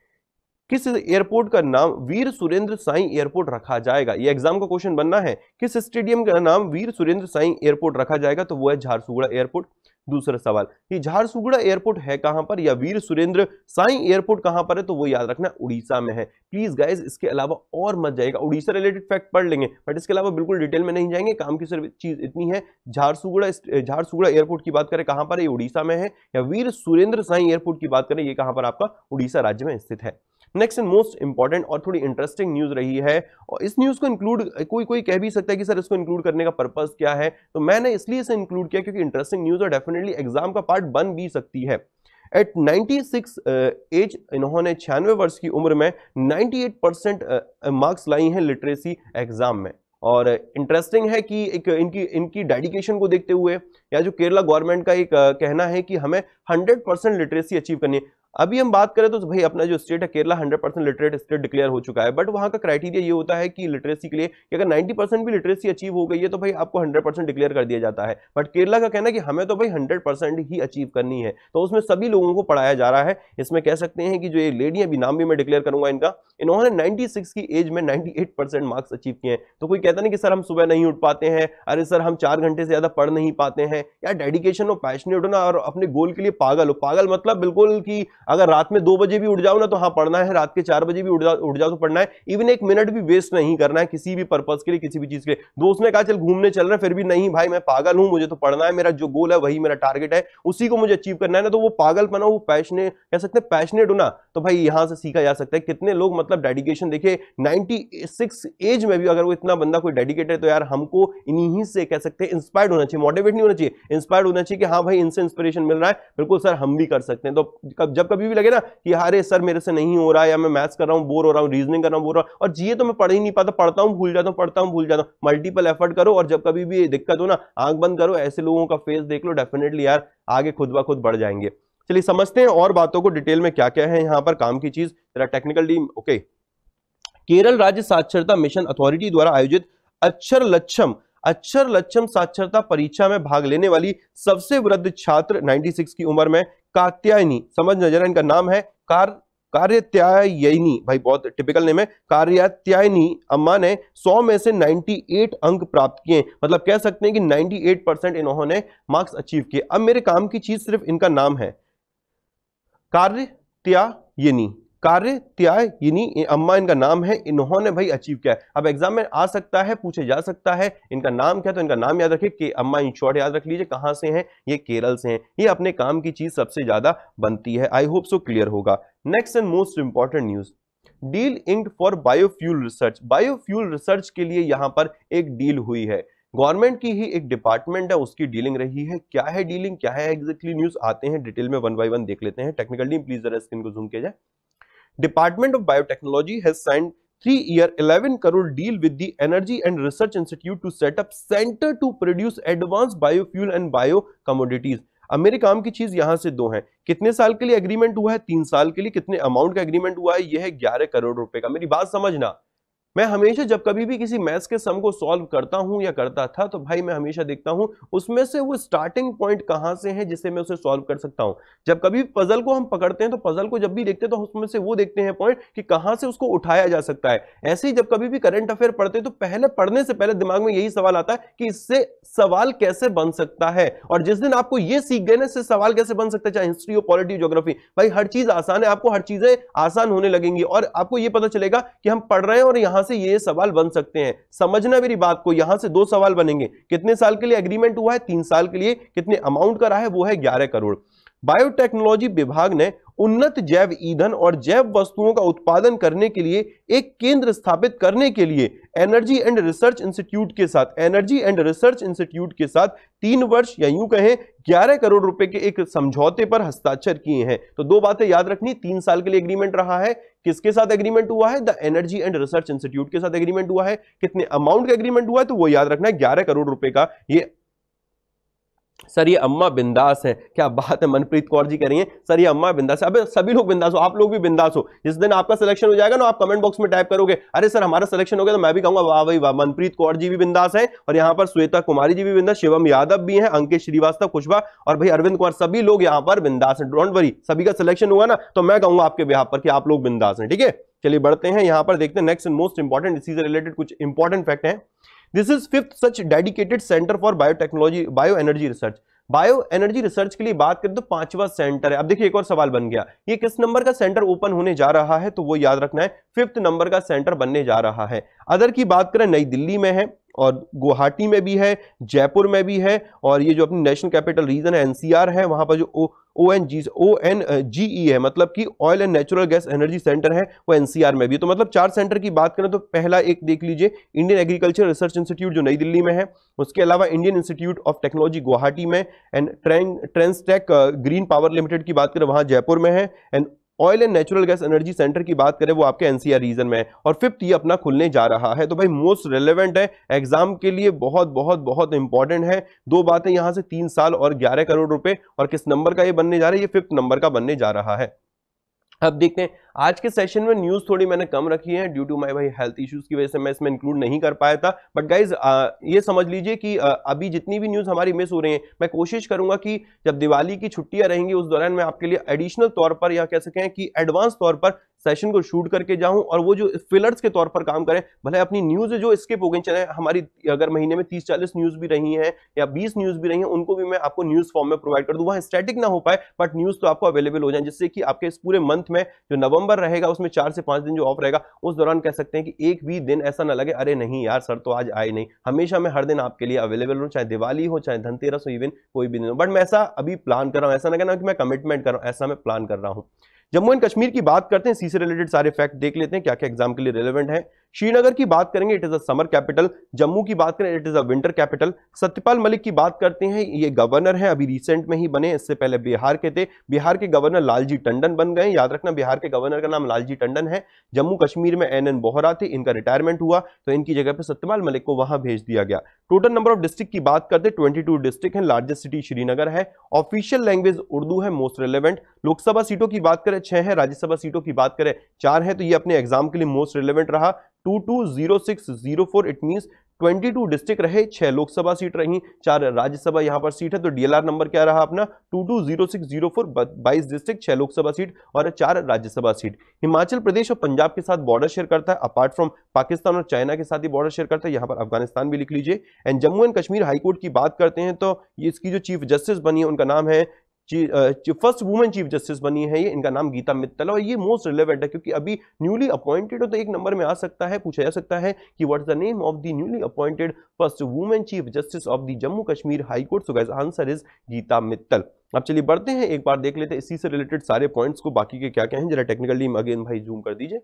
किस एयरपोर्ट का नाम वीर सुरेंद्र साई एयरपोर्ट रखा जाएगा? ये एग्जाम का क्वेश्चन बनना है। किस स्टेडियम का नाम वीर सुरेंद्र साई एयरपोर्ट रखा जाएगा? तो वो है झारसुगड़ा एयरपोर्ट। दूसरा सवाल, ये झारसुगड़ा एयरपोर्ट है कहां पर, या वीर सुरेंद्र साई एयरपोर्ट कहां पर है? तो वो याद रखना उड़ीसा में है। प्लीज गाइस, इसके अलावा और मत जाएगा, उड़ीसा रिलेटेड फैक्ट पढ़ लेंगे बट इसके अलावा बिल्कुल डिटेल में नहीं जाएंगे। काम की सिर्फ चीज इतनी है, झारसुगड़ा झारसुगड़ा एयरपोर्ट की बात करें कहां पर है, ये उड़ीसा में है, या वीर सुरेंद्र साई एयरपोर्ट की बात करें ये कहां पर आपका उड़ीसा राज्य में स्थित है। नेक्स्ट एंड मोस्ट इंपॉर्टेंट और थोड़ी इंटरेस्टिंग न्यूज रही है, और इस न्यूज को इंक्लूड कोई कोई कह भी सकता है कि सर इसको इंक्लूड करने का पर्पस क्या है, तो मैंने इसलिए इसे इंक्लूड किया क्योंकि इंटरेस्टिंग न्यूज और डेफिनेटली एग्जाम का पार्ट बन भी सकती है। एट छियानवे एज इन्होंने छियानवे वर्ष की उम्र में अट्ठानवे परसेंट मार्क्स लाई हैं लिटरेसी एग्जाम में। और इंटरेस्टिंग है कि एक इनकी इनकी डेडिकेशन को देखते हुए, या जो केरला गवर्नमेंट का एक कहना है कि हमें हंड्रेड परसेंट लिटरेसी अचीव करनी है। अभी हम बात करें तो भाई अपना जो स्टेट है Kerala hundred percent literate state declare हो चुका है, बट वहां का क्राइटेरिया ये होता है कि लिटरेसी के लिए कि अगर नब्बे परसेंट भी लिटरेसी अचीव हो गई है तो भाई आपको हंड्रेड परसेंट डिक्लेयर कर दिया जाता है। बट केरला का कहना है कि हमें तो भाई हंड्रेड परसेंट ही अचीव करनी है, तो उसमें सभी लोगों को पढ़ाया जा रहा है। इसमें कह सकते हैं कि जो ये लेडी अभी नाम भी मैं डिक्लेयर करूंगा इनका, इन्होंने छियानवे की एज में अट्ठानवे परसेंट मार्क्स अचीव किए हैं। तो कोई कहता नहीं कि सर हम सुबह नहीं उठ पाते हैं, अरे सर हम चार घंटे से ज्यादा पढ़ नहीं पाते हैं, या डेडिकेशन हो, पैशनेट हो ना, और अपने गोल के लिए पागल हो। पागल मतलब बिल्कुल कि अगर रात में दो बजे भी उठ जाओ ना तो हाँ पढ़ना है, रात के चार बजे भी उठ जाओ उठ जाओ तो पढ़ना है। इवन एक मिनट भी वेस्ट नहीं करना है किसी भी पर्पस के लिए, किसी भी चीज के लिए। दोस्त ने कहा चल घूमने चल रहे हैं, फिर भी नहीं भाई मैं पागल हूं, मुझे तो पढ़ना है, मेरा जो गोल है वही मेरा टारगेट है, उसी को मुझे अचीव करना है ना, तो वो पागलपना, वो पैशनेट कह सकते हैं, पैशनेट हो ना, तो भाई यहां से सीखा जा सकता है। कितने लोग मतलब डेडिकेशन, देखिए छियानवे एज में भी अगर वो इतना बंदा कोई डेडिकेटेड है तो यार हमको इन्हीं से कह सकते हैं इंस्पायर्ड होना चाहिए, मोटिवेट नहीं होना चाहिए, इंस्पायर्ड होना चाहिए कि हाँ भाई इनसे इंस्पिरेशन मिल रहा है, बिल्कुल सर हम भी कर सकते हैं। तो जब कभी भी लगे ना कि अरे सर मेरे से नहीं हो रहा है, या मैं मैथ्स कर रहा हूं बोर हो रहा हूं, रीजनिंग कर रहा हूं बोर हो रहा हूं, और जीए तो मैं पढ़ ही नहीं पाता, पढ़ता हूं भूल जाता हूं, पढ़ता हूं भूल जाता हूं, मल्टीपल एफर्ट करो, और जब कभी भी दिक्कत हो ना आंख बंद करो, ऐसे लोगों का फेस देख लो, डेफिनेटली यार आगे खुद ब खुद बढ़ जाएंगे। चलिए समझते हैं और बातों को डिटेल में, क्या क्या है यहां पर काम की चीज, तेरा टेक्निकल टीम। ओके, केरल राज्य साक्षरता मिशन अथॉरिटी द्वारा आयोजित अक्षर लक्ष्यम अक्षर लक्ष्यम साक्षरता परीक्षा में भाग लेने वाली सबसे वृद्ध छात्र छियानवे की उम्र में कात्यायनी, समझ नजर, इनका नाम है कार कार्यात्यायनी, भाई बहुत टिपिकल नेम है, कार्यात्यायनी अम्मा ने सौ में से अट्ठानवे अंक प्राप्त किए। मतलब कह सकते हैं कि अट्ठानवे परसेंट इन्होंने मार्क्स अचीव किए। अब मेरे काम की चीज सिर्फ इनका नाम है, कार्यात्यायनी, कार्यात्यायनी अम्मा इनका नाम है, इन्होंने भाई अचीव किया है। अब एग्जाम में आ सकता है, पूछे जा सकता है इनका नाम क्या, तो इनका नाम याद रखिए कि अम्मा, इन शॉर्ट याद रख लीजिए। कहां से हैं ये? केरल से हैं। ये अपने काम की चीज सबसे ज्यादा बनती है। आई होप सो क्लियर होगा। Next and most important news, deal inked for biofuel research. Biofuel research के लिए यहां पर एक डील हुई है, गवर्नमेंट की ही एक डिपार्टमेंट है उसकी डीलिंग रही है। क्या है डीलिंग, क्या है एग्जैक्टली न्यूज, आते हैं डिटेल में, वन बाय वन देख लेते हैं। टेक्निकल टीम प्लीज जरा स्क्रीन को जूम किया जाए। Department of Biotechnology has signed three-year eleven crore deal with the Energy and Research Institute to set up center to produce advanced biofuel and bio commodities। अब मेरे काम की चीज यहां से दो है, कितने साल के लिए एग्रीमेंट हुआ है? तीन साल के लिए। कितने अमाउंट का एग्रीमेंट हुआ है? यह है ग्यारह करोड़ रुपए का। मेरी बात समझना, मैं हमेशा जब कभी भी किसी मैथ्स के सम को सॉल्व करता हूं या करता था तो भाई मैं हमेशा देखता हूं उसमें से वो स्टार्टिंग पॉइंट कहां से है जिससे मैं उसे सॉल्व कर सकता हूं। जब कभी पजल को हम पकड़ते हैं तो पजल को जब भी देखते हैं तो उसमें से वो देखते हैं पॉइंट कि कहां से उसको उठाया जा सकता है। ऐसे ही जब कभी भी करंट अफेयर पढ़ते हैं तो पहले पढ़ने से पहले दिमाग में यही सवाल आता है कि इससे सवाल कैसे बन सकता है, और जिस दिन आपको ये सीख गए ना इससे सवाल कैसे बन सकता है, चाहे हिस्ट्री हो, पॉलिटी, ज्योग्राफी, भाई हर चीज आसान है, आपको हर चीजें आसान होने लगेंगी और आपको ये पता चलेगा कि हम पढ़ रहे हैं और यहां से ये सवाल बन सकते हैं। समझना मेरी बात को, यहां से दो सवाल बनेंगे। कितने साल के लिए एग्रीमेंट हुआ है? तीन साल के लिए। कितने अमाउंट का रहा है? वो है ग्यारह करोड़। बायोटेक्नोलॉजी विभाग ने उन्नत जैव ईंधन और जैव वस्तुओं का उत्पादन करने के लिए एक केंद्र स्थापित करने के लिए एनर्जी एंड रिसर्च इंस्टीट्यूट के साथ एनर्जी एंड रिसर्च इंस्टीट्यूट के साथ तीन वर्ष या यूं कहें ग्यारह करोड़ रुपए के एक समझौते पर हस्ताक्षर किए हैं। तो दो बातें याद रखनी, तीन साल के लिए एग्रीमेंट रहा है। किसके साथ एग्रीमेंट हुआ है? The energy and research institute के साथ एग्रीमेंट हुआ है। कितने अमाउंट का एग्रीमेंट हुआ है तो वो याद रखना है, ग्यारह करोड़ रुपए का। ये सर ये अम्मा बिंदास है, क्या बात है, मनप्रीत कौर जी कह रही हैं सर ये अम्मा बिंदास है। अबे सभी लोग बिंदास हो, आप लोग भी बिंदास हो। जिस दिन आपका सिलेक्शन हो जाएगा ना, आप कमेंट बॉक्स में टाइप करोगे अरे सर हमारा सिलेक्शन हो गया, तो मैं भी कहूंगा वाह भाई वाह। मनप्रीत कौर जी भी बिंदास है, और यहाँ पर श्वेता कुमारी जी भी बिंदास, शिवम यादव भी है, अंकित श्रीवास्तव, खुशबा और भाई अरविंद कुमार, सभी लोग यहाँ पर बिंदास है। डोंट वरी, सभी का सिलेक्शन हुआ ना तो मैं कहूंगा आपके बिहाफ पर कि आप लोग बिंदास हैं। ठीक है, चलिए बढ़ते हैं, यहाँ पर देखते हैं नेक्स्ट एंड मोस्ट इंपॉर्टेंट, इसी से रिलेटेड कुछ इंपॉर्टेंट फैक्ट है। This is fifth such dedicated centre for biotechnology bio energy research. Bio energy research के लिए बात करें तो पांचवा सेंटर है। अब देखिए एक और सवाल बन गया, ये किस नंबर का सेंटर ओपन होने जा रहा है, तो वो याद रखना है फिफ्थ नंबर का सेंटर बनने जा रहा है। अदर की बात करें, नई दिल्ली में है और गुवाहाटी में भी है, जयपुर में भी है, और ये जो अपनी नेशनल कैपिटल रीजन है एनसीआर है, वहां पर जो ओ O N G O N G ई है, मतलब कि oil and natural gas energy centre है, वो एनसीआर में भी। तो मतलब चार सेंटर की बात करें तो पहला एक देख लीजिए, इंडियन एग्रीकल्चर रिसर्च इंस्टीट्यूट जो नई दिल्ली में है, उसके अलावा Indian Institute of Technology Guwahati में, and Transtech Green Power Limited की बात करें वहां जयपुर में है, and oil and natural gas energy centre की बात करें वो आपके एनसीआर रीजन में है, और फिफ्थ ये अपना खुलने जा रहा है। तो भाई मोस्ट रेलेवेंट है एग्जाम के लिए, बहुत बहुत बहुत इंपॉर्टेंट है। दो बातें यहां से, तीन साल और ग्यारह करोड़ रुपए, और किस नंबर का ये बनने जा रहा है, ये फिफ्थ नंबर का बनने जा रहा है। अब देखते हैं आज के सेशन में न्यूज थोड़ी मैंने कम रखी है ड्यू टू माय भाई हेल्थ इश्यूज की वजह से मैं इसमें इंक्लूड नहीं कर पाया था। बट गाइज ये समझ लीजिए कि आ, अभी जितनी भी न्यूज हमारी मिस हो रही है, मैं कोशिश करूंगा कि जब दिवाली की छुट्टियां रहेंगी उस दौरान मैं आपके लिए एडिशनल तौर पर, या कह सकें कि एडवांस तौर पर सेशन को शूट करके जाऊं, और वो जो फिलर्स के तौर पर काम करें। भले अपनी न्यूज जो स्किप हो गई, चाहे हमारी अगर महीने में तीस चालीस न्यूज भी रही हैं या बीस न्यूज भी रही हैं, उनको भी मैं आपको न्यूज फॉर्म में प्रोवाइड कर दूं। वहां स्टैटिक ना हो पाए बट न्यूज तो आपको अवेलेबल हो जाए, जिससे कि आपके इस पूरे मंथ में जो नवंबर रहेगा उसमें चार से पांच दिन जो ऑफ रहेगा, उस दौरान कह सकते हैं कि एक भी दिन ऐसा ना लगे अरे नहीं यार सर तो आज आए नहीं। हमेशा मैं हर दिन आपके लिए अवेलेबल हूं, चाहे दिवाली हो चाहे धनतेरस हो, इवन कोई भी दिन हो। बट मैं ऐसा अभी प्लान कर रहा हूं, ऐसा ना कहना कि मैं कमिटमेंट कर रहा हूं, ऐसा मैं प्लान कर रहा हूं। जम्मू एंड कश्मीर की बात करते हैं, इसी से रिलेटेड सारे फैक्ट देख लेते हैं क्या क्या एग्जाम के लिए रिलेवेंट है। श्रीनगर की बात करेंगे, it is a summer capital. Jammu की बात करें, it is a winter capital. Satyapal Malik की बात करते हैं, ये गवर्नर है, अभी रिसेंट में ही बने, इससे पहले बिहार के थे। बिहार के गवर्नर लालजी टंडन बन गए, याद रखना बिहार के गवर्नर का नाम लालजी टंडन है। जम्मू कश्मीर में एन एन बोहरा थे, इनका रिटायरमेंट हुआ तो इनकी जगह पर सत्यपाल मलिक को वहां भेज दिया गया। टोटल नंबर ऑफ डिस्ट्रिक्ट की बात करते हैं, ट्वेंटी टू डिस्ट्रिक्ट है, लार्जेस्ट सिटी श्रीनगर है। ऑफिशियल लैंग्वेज उर्दू है, मोस्ट रिलेवेंट। लोकसभा सीटों की बात करें छह है, राज्यसभा सीटों की बात करें चार है, तो ये अपने एग्जाम के लिए मोस्ट रिलेवेंट रहा। Two two zero six zero four, it means बाईस डिस्ट्रिक्ट रहे, छह लोकसभा सीट रही, चार राज्यसभा यहां पर सीट है, तो डीएलआर नंबर क्या रहा अपना two two zero six zero four, बाईस डिस्ट्रिक्ट, छह लोकसभा सीट और चार राज्यसभा सीट। हिमाचल प्रदेश और पंजाब के साथ बॉर्डर शेयर करता है, अपार्ट फ्रॉम पाकिस्तान और चाइना के साथ ही बॉर्डर शेयर करता है, यहां पर अफगानिस्तान भी लिख लीजिए। And Jammu and Kashmir high court की बात करते हैं तो ये इसकी जो चीफ जस्टिस बनी है उनका नाम है, फर्स्ट वुमेन चीफ जस्टिस बनी है ये, इनका नाम गीता मित्तल, और ये मोस्ट रिलेवेंट है क्योंकि अभी न्यूली अपॉइंटेड हो तो एक नंबर में आ सकता है, पूछा जा सकता है कि what is the name of the newly appointed first women chief justice of the Jammu Kashmir high court. So guys answer is Geeta Mittal. अब चलिए बढ़ते हैं, एक बार देख लेते हैं इसी से रिलेटेड सारे पॉइंट्स को, बाकी के क्या क्या हैं, जरा टेक्निकली अगेन भाई जूम कर दीजिए।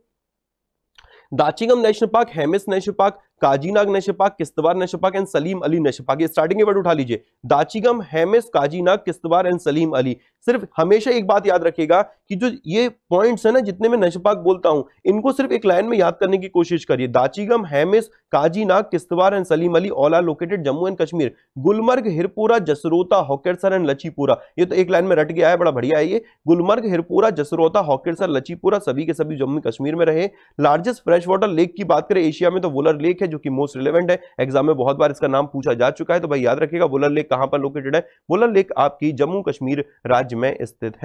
Dachigam national park, Hemis national park, Kazinag national park, Kishtwar national park and Salim Ali national park. ये स्टार्टिंग के वर्ड उठा लीजिए, दाचिगम, हेमिस, काजीनाग, किश्तवाड़ एंड सलीम अली। सिर्फ हमेशा एक बात याद रखिएगा कि जो ये पॉइंट्स है ना, जितने मैं नेशनल पार्क बोलता हूं, इनको सिर्फ एक लाइन में याद करने की कोशिश करिए। Dachigam, Hemis, Kazinag, Kishtwar and Salim Ali all are located Jammu and Kashmir. Gulmarg, Hirpura, Jasrota, Hokersar and Lachipura, ये तो एक लाइन में रट गया है, बड़ा बढ़िया है ये। गुलमर्ग, हिरपुरा, जसरोता, हॉकेरसर, लचीपुरा सभी के सभी जम्मू कश्मीर में रहे। लार्जेस्ट फ्रेश वाटर लेक की बात करें एशिया में तो वुलर लेक है, जो कि मोस्ट रिलेवेंट है, एग्जाम में बहुत बार इसका नाम पूछा जा चुका है, तो भाई याद रखिएगा वुलर लेक कहां पर लोकेटेड है। वुलर लेक आपकी जम्मू कश्मीर राज्य में स्थित है।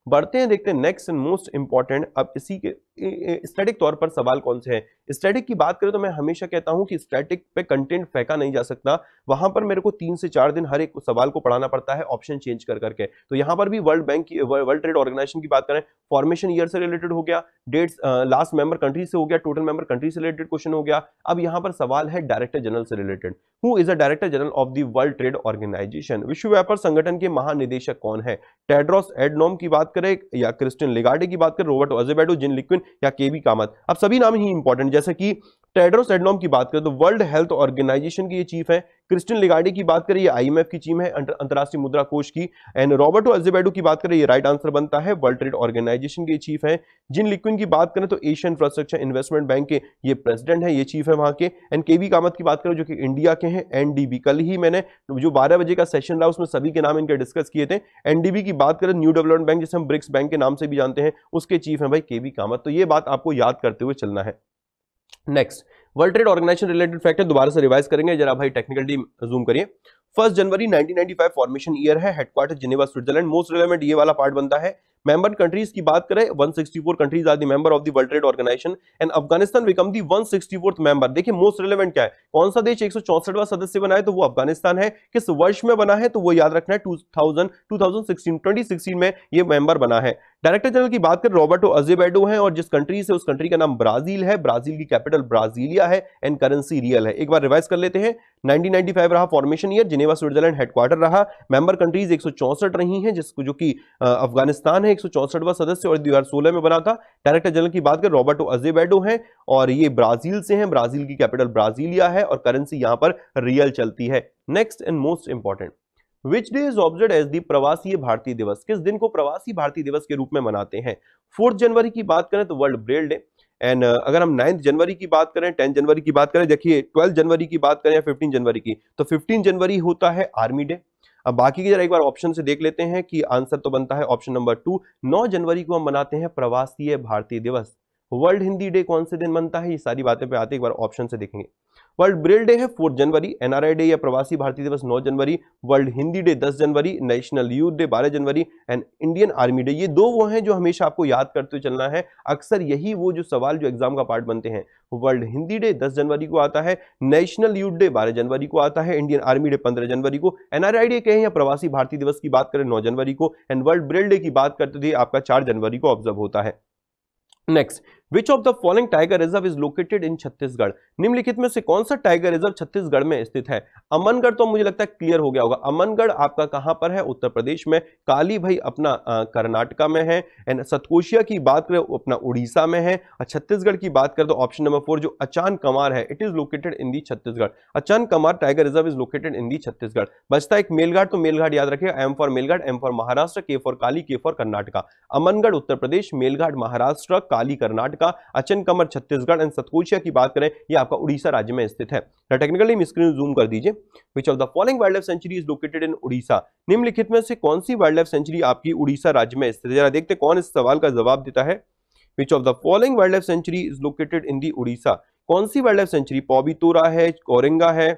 बढ़ते हैं, देखते हैं नेक्स्ट एंड मोस्ट इंपॉर्टेंट। अब इसी के स्टैटिक तौर पर सवाल कौन से हैं। स्टैटिक की बात करें तो मैं हमेशा कहता हूं कि स्टैटिक पे कंटेंट फेंका नहीं जा सकता, वहां पर मेरे को तीन से चार दिन हर एक सवाल को पढ़ाना पड़ता है ऑप्शन चेंज कर करके। तो यहां पर भी वर्ल्ड बैंक की, वर्ल्ड ट्रेड ऑर्गेनाइजेशन की बात करें, फॉर्मेशन ईयर से रिलेटेड हो गया, डेट्स लास्ट मेंबर कंट्री से हो गया, टोटल मेंबर कंट्री से रिलेटेड क्वेश्चन हो गया। अब यहां पर सवाल है डायरेक्टर जनरल से related. Who is the director general of the world trade organization? विश्व व्यापार संगठन के महानिदेशक कौन है? टेड्रोस एडनोम की बात करें या क्रिस्टियन लिगार्डे की बात करें, रॉबर्टो अजेवेडो, जिन लिक्विन या केवी कामत। अब सभी नाम ही इंपॉर्टेंट, जैसे कि टेड्रोस एडनोम की बात करें तो वर्ल्ड हेल्थ ऑर्गेनाइजेशन की ये चीफ है। क्रिस्टियन लिगार्डे की बात करें ये आईएमएफ की चीफ है, अंतरराष्ट्रीय मुद्रा कोष की। एंड रॉबर्टो अजेवेडो की बात करें ये राइट आंसर बनता है, वर्ल्ड ट्रेड ऑर्गेनाइजेशन के चीफ है। जिन लिक्विन की बात करें तो एशियन इंफ्रास्ट्रक्चर इन्वेस्टमेंट बैंक के ये प्रेसिडेंट है, ये चीफ है वहां के। एंड केवी कामत की बात करें जो कि इंडिया के हैं, एनडीबी। कल ही मैंने जो बारह बजे का सेशन रहा उसमें सभी के नाम इनके डिस्कस किए थे। एनडीबी की बात करें, न्यू डेवलपमेंट बैंक जिसे हम ब्रिक्स बैंक के नाम से भी जानते हैं, उसके चीफ है भाई केवी कामत। तो ये बात आपको याद करते हुए चलना है। Next, world trade organization related factor दोबारा से रिवाइज करेंगे, जरा भाई टेक्निकल टीम जूम करिए। First January nineteen ninety five formation year है, headquarter Geneva Switzerland. Most relevant ये वाला पार्ट बनता है। मेंबर कंट्रीज की बात करें, one sixty four countries are the member of the world trade organization and Afghanistan become the one sixty fourth member. देखिए most relevant क्या है, कौन सा देश एक सौ चौसठवां सदस्य बना है, तो वो अफगानिस्तान है। किस वर्ष में बना है, तो वो याद रखना है two thousand two thousand sixteen twenty sixteen में ये मेंबर बना है। डायरेक्टर जनरल की बात करें रॉबर्टो अजेवेडो है, और जिस कंट्री से, उस कंट्री का नाम ब्राजील है। ब्राजील की कैपिटल ब्राजीलिया है एंड करेंसी रियल है। एक बार रिवाइज कर लेते हैं, नाइनटीन नाइंटी फाइव रहा formation year, Geneva Switzerland headquarter रहा। मेंबर कंट्रीज एक सौ चौसठ रही हैं, जिसको जो कि अफगानिस्तान है एक सौ चौसठवां सदस्य और दो हज़ार सोलह में बना था। डायरेक्टर जनरल की बात करें रॉबर्टो अजेवेडो है और ये ब्राजील से हैं, ब्राजील की कैपिटल ब्राजीलिया है और करेंसी यहां पर रियल चलती है। Next and most important, which day is observed as the Pravasi Bharatiya दिवस? किस दिन को प्रवासी भारतीय दिवस के रूप में मनाते हैं? फोर्थ जनवरी की बात करें तो world braille day. And uh, अगर हम नाइन्थ जनवरी की बात करें, टेंथ जनवरी की बात करें, देखिए ट्वेल्थ जनवरी की बात करें या फिफ्टीन जनवरी की, तो फिफ्टीन जनवरी होता है आर्मी डे। अब बाकी की जरा एक बार ऑप्शन से देख लेते हैं कि आंसर तो बनता है ऑप्शन नंबर टू, नौ जनवरी को हम मनाते हैं प्रवासी भारतीय दिवस। वर्ल्ड हिंदी डे कौन से दिन बनता है, ये सारी बातें पे आते हैं, एक बार ऑप्शन से देखेंगे। वर्ल्ड ब्रेल डे है फोर्थ जनवरी, एनआरआई डे या प्रवासी भारतीय दिवस नौ जनवरी, वर्ल्ड हिंदी डे दस जनवरी, नेशनल यूथ डे बारह जनवरी एंड इंडियन आर्मी डे। ये दो वो हैं जो हमेशा आपको याद करते हुए चलना है। अक्सर यही वो जो सवाल जो एग्जाम का पार्ट बनते हैं। वर्ल्ड हिंदी डे दस जनवरी को आता है, नेशनल यूथ डे बारह जनवरी को आता है, इंडियन आर्मी डे पंद्रह जनवरी को, एनआरआई डे कहें या प्रवासी भारतीय दिवस की बात करें नौ जनवरी को, एंड वर्ल्ड ब्रेल डे की बात करते थे आपका चार जनवरी को ऑब्जर्व होता है। Next, which of the following tiger reserve is located in Chhattisgarh? निम्नलिखित में से कौन सा टाइगर रिजर्व छत्तीसगढ़ में स्थित है? अमनगढ़ तो मुझे लगता है क्लियर हो गया होगा। अमनगढ़ आपका कहां पर है? उत्तर प्रदेश में। काली भाई अपना कर्नाटका में है। एंड सतकोशिया की बात करें अपना उड़ीसा में है। छत्तीसगढ़ की बात करें तो ऑप्शन नंबर फोर जो अचान कमार है, it is located in the Chhattisgarh. Achanakmar tiger reserve is located in the Chhattisgarh. बचता एक मेलघाट, तो मेलघाट याद रखिएगा, M for Melghat, M for Maharashtra, K for Kali, K for Karnataka. Amangarh Uttar Pradesh, Melghat Maharashtra, Kali Karnataka, Achanakmar Chhattisgarh and Satkosia की बात करें ये आपका उड़ीसा राज्य में स्थित है। टेक्निकली स्क्रीन जूम कर दीजिए। Which of the following wildlife sanctuary is located in Orissa? निम्नलिखित में से कौन सी वाइल्ड लाइफ सेंचुरी आपकी उड़ीसा राज्य में स्थित है? जरा देखते कौन इस सवाल का जवाब देता है। Which of the following wildlife sanctuary is located in the Orissa? कौन सी वाइल्ड लाइफ सेंचुरी? पौबीतोरा है, कोरेंगा है,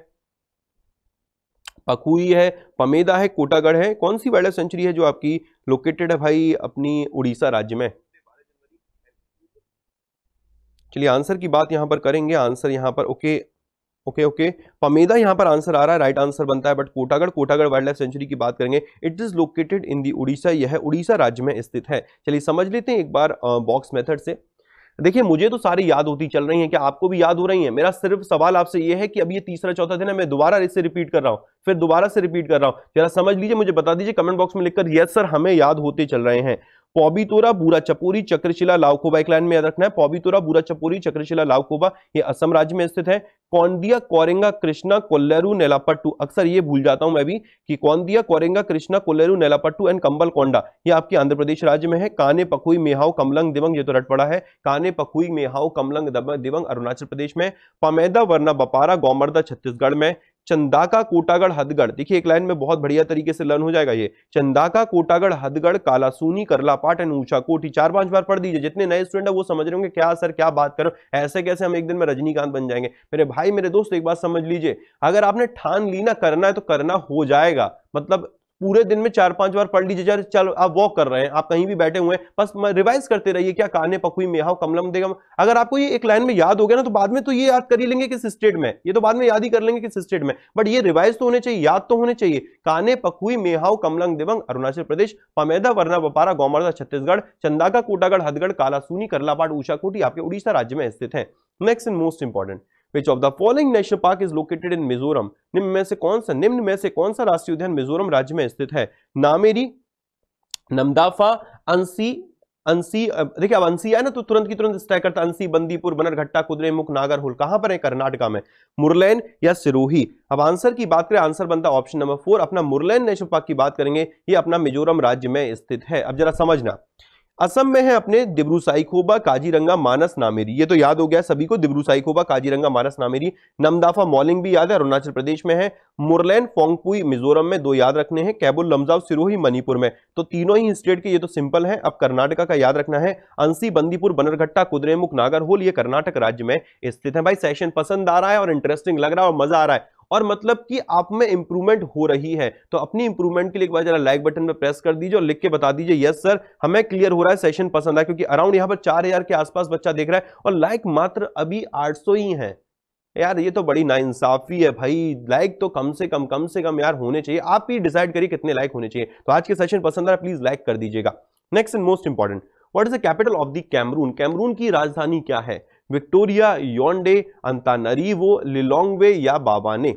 पखुई है, पमेदा है, कोटागढ़ है। कौन सी वाइल्ड लाइफ सेंचुरी है जो आपकी लोकेटेड है भाई अपनी उड़ीसा राज्य में? चलिए आंसर की बात यहां पर करेंगे। आंसर यहां पर ओके ओके ओके पमेदा यहां पर आंसर आ रहा है, राइट आंसर बनता है। But Kotagarh Kotagarh wild life sanctuary की बात करेंगे, it is located in the Orissa, यह उड़ीसा राज्य में स्थित है। चलिए समझ लेते हैं एक बार बॉक्स मेथड से। देखिए मुझे तो सारी याद होती चल रही हैं, क्या आपको भी याद हो रही हैं? मेरा सिर्फ सवाल आपसे ये है कि अब ये तीसरा चौथा दिन है, मैं दोबारा इससे रिपीट कर रहा हूं, फिर दोबारा से रिपीट कर रहा हूं। जरा समझ लीजिए, मुझे बता दीजिए कमेंट बॉक्स में लिखकर, यस सर हमें याद होते चल रहे हैं। पौबीतोरा, बूरा चपोरी, चक्रशिला, लाउकोबा, एक लाइन में याद रखना है। पौबीतोरा, बूरा चपोरी, चक्रशिला, लाउकोबा ये असम राज्य में स्थित है। कौंदिया, कोरेंगा, कृष्णा, कोल्लेरू, नेलापट्टू, अक्सर ये भूल जाता हूं मैं भी कि कौंदिया, कोरेंगा, कृष्णा, कोल्लेरू, नेलापट्टू एंड कंबल कोंडा ये आपके आंध्र प्रदेश राज्य में है। काने, पखुई, मेहाव, कमलंग, दिवंग ये तो रट पड़ा है। काने, पखुई, मेहाव, कमलंग, दिवंग अरुणाचल प्रदेश में। पमेदा, वरना, बपारा, गौमर्दा छत्तीसगढ़ में। चंदाका, कोटागढ़, हदगढ़, देखिए एक लाइन में बहुत बढ़िया तरीके से लर्न हो जाएगा ये। चंदाका, कोटागढ़, हदगढ़, कालासूनी, करलापाट एंड ऊंचा कोटी। चार पांच बार पढ़ दीजिए। जितने नए स्टूडेंट है वो समझ रहे होंगे क्या सर क्या बात करो, ऐसे कैसे हम एक दिन में रजनीकांत बन जाएंगे। मेरे भाई मेरे दोस्त एक बात समझ लीजिए, अगर आपने ठान ली ना करना है तो करना हो जाएगा। मतलब पूरे दिन में चार पांच बार पढ़ लीजिए। यार चलो आप वॉक कर रहे हैं, आप कहीं भी बैठे हुए हैं, बस रिवाइज करते रहिए। क्या काने पकुई मेहाव कमलम देगम, अगर आपको ये एक लाइन में याद हो गया ना तो बाद में तो ये याद कर ही लेंगे किस स्टेट में, ये तो बाद में याद ही कर लेंगे किस स्टेट में, बट ये रिवाइज तो होने चाहिए, याद तो होने चाहिए। काने पकुई मेहाव कमलंग देवंग अरुणाचल प्रदेश, पमेदा वरना बपारा गौमर्दा छत्तीसगढ़, चंदाका कोटागढ़ हथगढ़ कालासूनी करलापाट ऊषाकोटी आपके उड़ीसा राज्य में स्थित है। Next and most important, Which of the following national park is located in Mizoram? निम्न में से कौन सा निम्न में से कौन सा राष्ट्रीय उद्यान मिजोरम राज्य में स्थित है? नामेरी, नमदाफा, अंसी, अंसी, देखिए अब अंसी है ना तो तुरंत की तुरंत स्ट्राइक करता, अंसी, बंदीपुर, बनरघट्टा, कुद्रेमुख, नागरहोल, कहां पर है? कर्नाटका में। मुरलैन या सिरोही? अब आंसर की बात करें, आंसर बनता ऑप्शन नंबर फोर, अपना मुरलैन नेशनल पार्क की बात करेंगे, ये अपना मिजोरम राज्य में स्थित है। अब जरा समझना, असम में है अपने दिब्रू साइखोवा, काजीरंगा, मानस, नामेरी, ये तो याद हो गया सभी को, दिब्रू साइखोवा, काजीरंगा, मानस, नामेरी। नमदाफा मॉलिंग भी याद है, अरुणाचल प्रदेश में है। मुरलैन फोंगपुई मिजोरम में, दो याद रखने हैं। कैबुल लमजाओ सिरोही मणिपुर में, तो तीनों ही स्टेट के ये तो सिंपल है। अब कर्नाटका का याद रखना है, अंसी, बंदीपुर, बनरघट्टा, कुद्रेमुख, नागरहोल, ये कर्नाटक राज्य में स्थित है। भाई सेशन पसंद आ रहा है और इंटरेस्टिंग लग रहा है और मजा आ रहा है और मतलब कि आप में इंप्रूवमेंट हो रही है, तो अपनी इंप्रूवमेंट के लिए एक बार जरा लाइक बटन पे प्रेस कर दीजिए और लिख के बता दीजिए यस सर हमें क्लियर हो रहा है, सेशन पसंद आया, क्योंकि अराउंड यहां पर चार हजार के आसपास बच्चा देख रहा है और लाइक मात्र अभी आठ सौ ही है। यार ये तो बड़ी नाइंसाफी है भाई, लाइक तो कम से कम कम से कम यार होने चाहिए, आप ही डिसाइड करिए कितने लाइक होने चाहिए। तो आज के सेशन पसंद आ रहा है, प्लीज लाइक कर दीजिएगा। Next and most important, what is the capital of the Cameroon? Cameroon की राजधानी क्या है? विक्टोरिया, योंडे, अंतानरीवो, लिलोंगवे या बाबाने?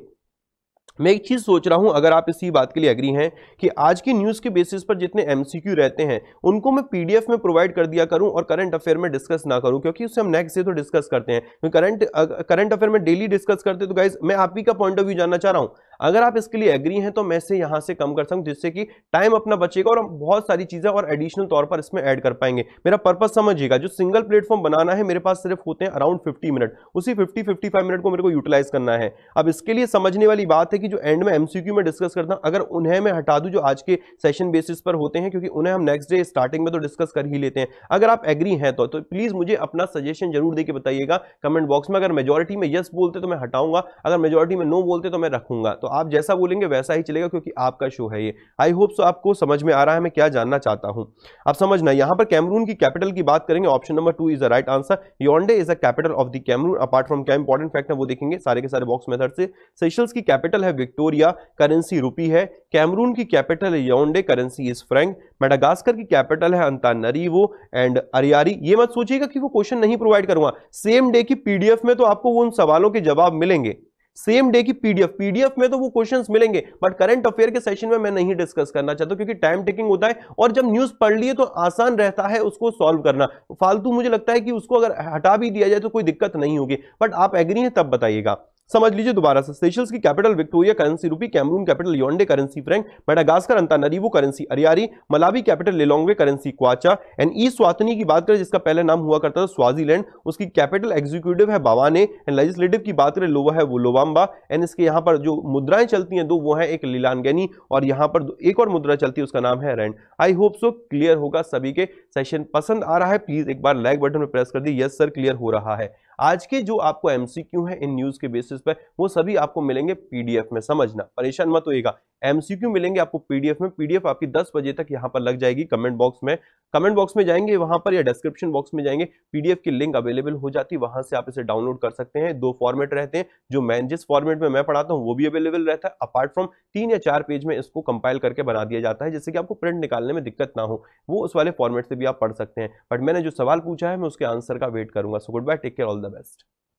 मैं एक चीज सोच रहा हूं, अगर आप इसी बात के लिए एग्री हैं कि आज की न्यूज के बेसिस पर जितने एमसीक्यू रहते हैं उनको मैं पीडीएफ में प्रोवाइड कर दिया करूं और करंट अफेयर में डिस्कस ना करूं, क्योंकि उससे हम नेक्स्ट डे तो डिस्कस करते हैं, करंट करंट अफेयर में डेली डिस्कस करते हैं। तो गाइज मैं आप ही का पॉइंट ऑफ व्यू जानना चाह रहा हूं, अगर आप इसके लिए एग्री हैं तो मैं से यहां से कम कर सकूं, जिससे कि टाइम अपना बचेगा और हम बहुत सारी चीजें और एडिशनल तौर पर इसमें ऐड कर पाएंगे। मेरा पर्पस समझिएगा, जो सिंगल प्लेटफॉर्म बनाना है मेरे पास सिर्फ होते हैं अराउंड फिफ्टी मिनट, उसी फिफ्टी फिफ्टी फाइव मिनट को मेरे को यूटिलाइज करना है। अब इसके लिए समझने वाली बात है कि जो एंड में एमसीक्यू में डिस्कस करता हूं, अगर उन्हें मैं हटा दूं जो आज के सेशन बेसिस पर होते हैं, क्योंकि उन्हें हम नेक्स्ट डे स्टार्टिंग में तो डिस्कस कर ही लेते हैं। अगर आप एग्री हैं तो, तो प्लीज मुझे अपना सजेशन जरूर देके बताइएगा कमेंट बॉक्स में। अगर मेजॉरिटी में यस बोलते तो मैं हटाऊंगा, अगर मेजॉरिटी में नो बोलते तो मैं रखूंगा। तो आप जैसा बोलेंगे वैसा ही चलेगा, क्योंकि आपका शो है ये। आई होप सो आपको समझ में आ रहा है मैं क्या जानना चाहता हूं। आप समझना, यहां पर कैमरून की कैपिटल की बात करेंगे, option number two is the right answer. Yaounde is the capital of the Cameroon. Apart from क्या इंपॉर्टेंट फैक्ट है वो देखेंगे सारे के सारे बॉक्स मेथड से। सेशल्स की कैपिटल है विक्टोरिया, करेंसी रुपी है। कैमरून की कैपिटल है Yaounde, currency is franc. Madagascar की कैपिटल है अंतानरीवो एंड अरियारी। ये मत सोचिएगा कि वो क्वेश्चन नहीं प्रोवाइड करूंगा, सेम डे की पीडीएफ में तो आपको उन सवालों के जवाब मिलेंगे, सेम डे की पीडीएफ पीडीएफ में तो वो क्वेश्चंस मिलेंगे, बट करंट अफेयर के सेशन में मैं नहीं डिस्कस करना चाहता, क्योंकि टाइम टेकिंग होता है और जब न्यूज पढ़ लिए तो आसान रहता है उसको सॉल्व करना। फालतू मुझे लगता है कि उसको अगर हटा भी दिया जाए तो कोई दिक्कत नहीं होगी, बट आप एग्री हैं तब बताइएगा। समझ लीजिए दोबारा से, सेशल्स की capital Victoria, currency rupee. Cameroon capital Yaounde, currency franc. Madagascar Antananarivo, currency ariary. Malawi capital Lilongwe, currency kwacha. And Eswatini की बात करें जिसका पहले नाम हुआ करता था स्वाजीलैंड, उसकी कैपिटल एग्जीक्यूटिव है बावाने। एंड लेजिस्लेटिव की बात करें लोवा है वो लोबाम्बा। एंड इसके यहाँ पर जो मुद्राएं चलती हैं दो, वो है एक लीलानगेनी और यहाँ पर एक और मुद्रा चलती है उसका नाम है rand. I hope so clear होगा सभी के। सेशन पसंद आ रहा है प्लीज एक बार लाइक बटन पर प्रेस कर दी, यस सर क्लियर हो रहा है। आज के जो आपको एमसीक्यू है इन न्यूज के बेसिस पर वो सभी आपको मिलेंगे पीडीएफ में, समझना परेशान मत होइएगा। एमसीक्यू मिलेंगे आपको पीडीएफ में, पीडीएफ आपकी दस बजे तक यहां पर लग जाएगी कमेंट बॉक्स में। कमेंट बॉक्स में जाएंगे वहां पर या डिस्क्रिप्शन बॉक्स में जाएंगे, पीडीएफ की लिंक अवेलेबल हो जाती है, वहां से आप इसे डाउनलोड कर सकते हैं। दो फॉर्मेट रहते हैं, जो मैं जिस फॉर्मेट में मैं पढ़ाता हूं वो भी अवेलेबल रहता है। अपार्ट फ्रॉम तीन या चार पेज में इसको कंपाइल करके बना दिया जाता है, जिससे कि आपको प्रिंट निकालने में दिक्कत ना हो, वो उस वाले फॉर्मेट से भी आप पढ़ सकते हैं। बट मैंने जो सवाल पूछा है मैं उसके आंसर का वेट करूंगा। So goodbye, take care, all the best.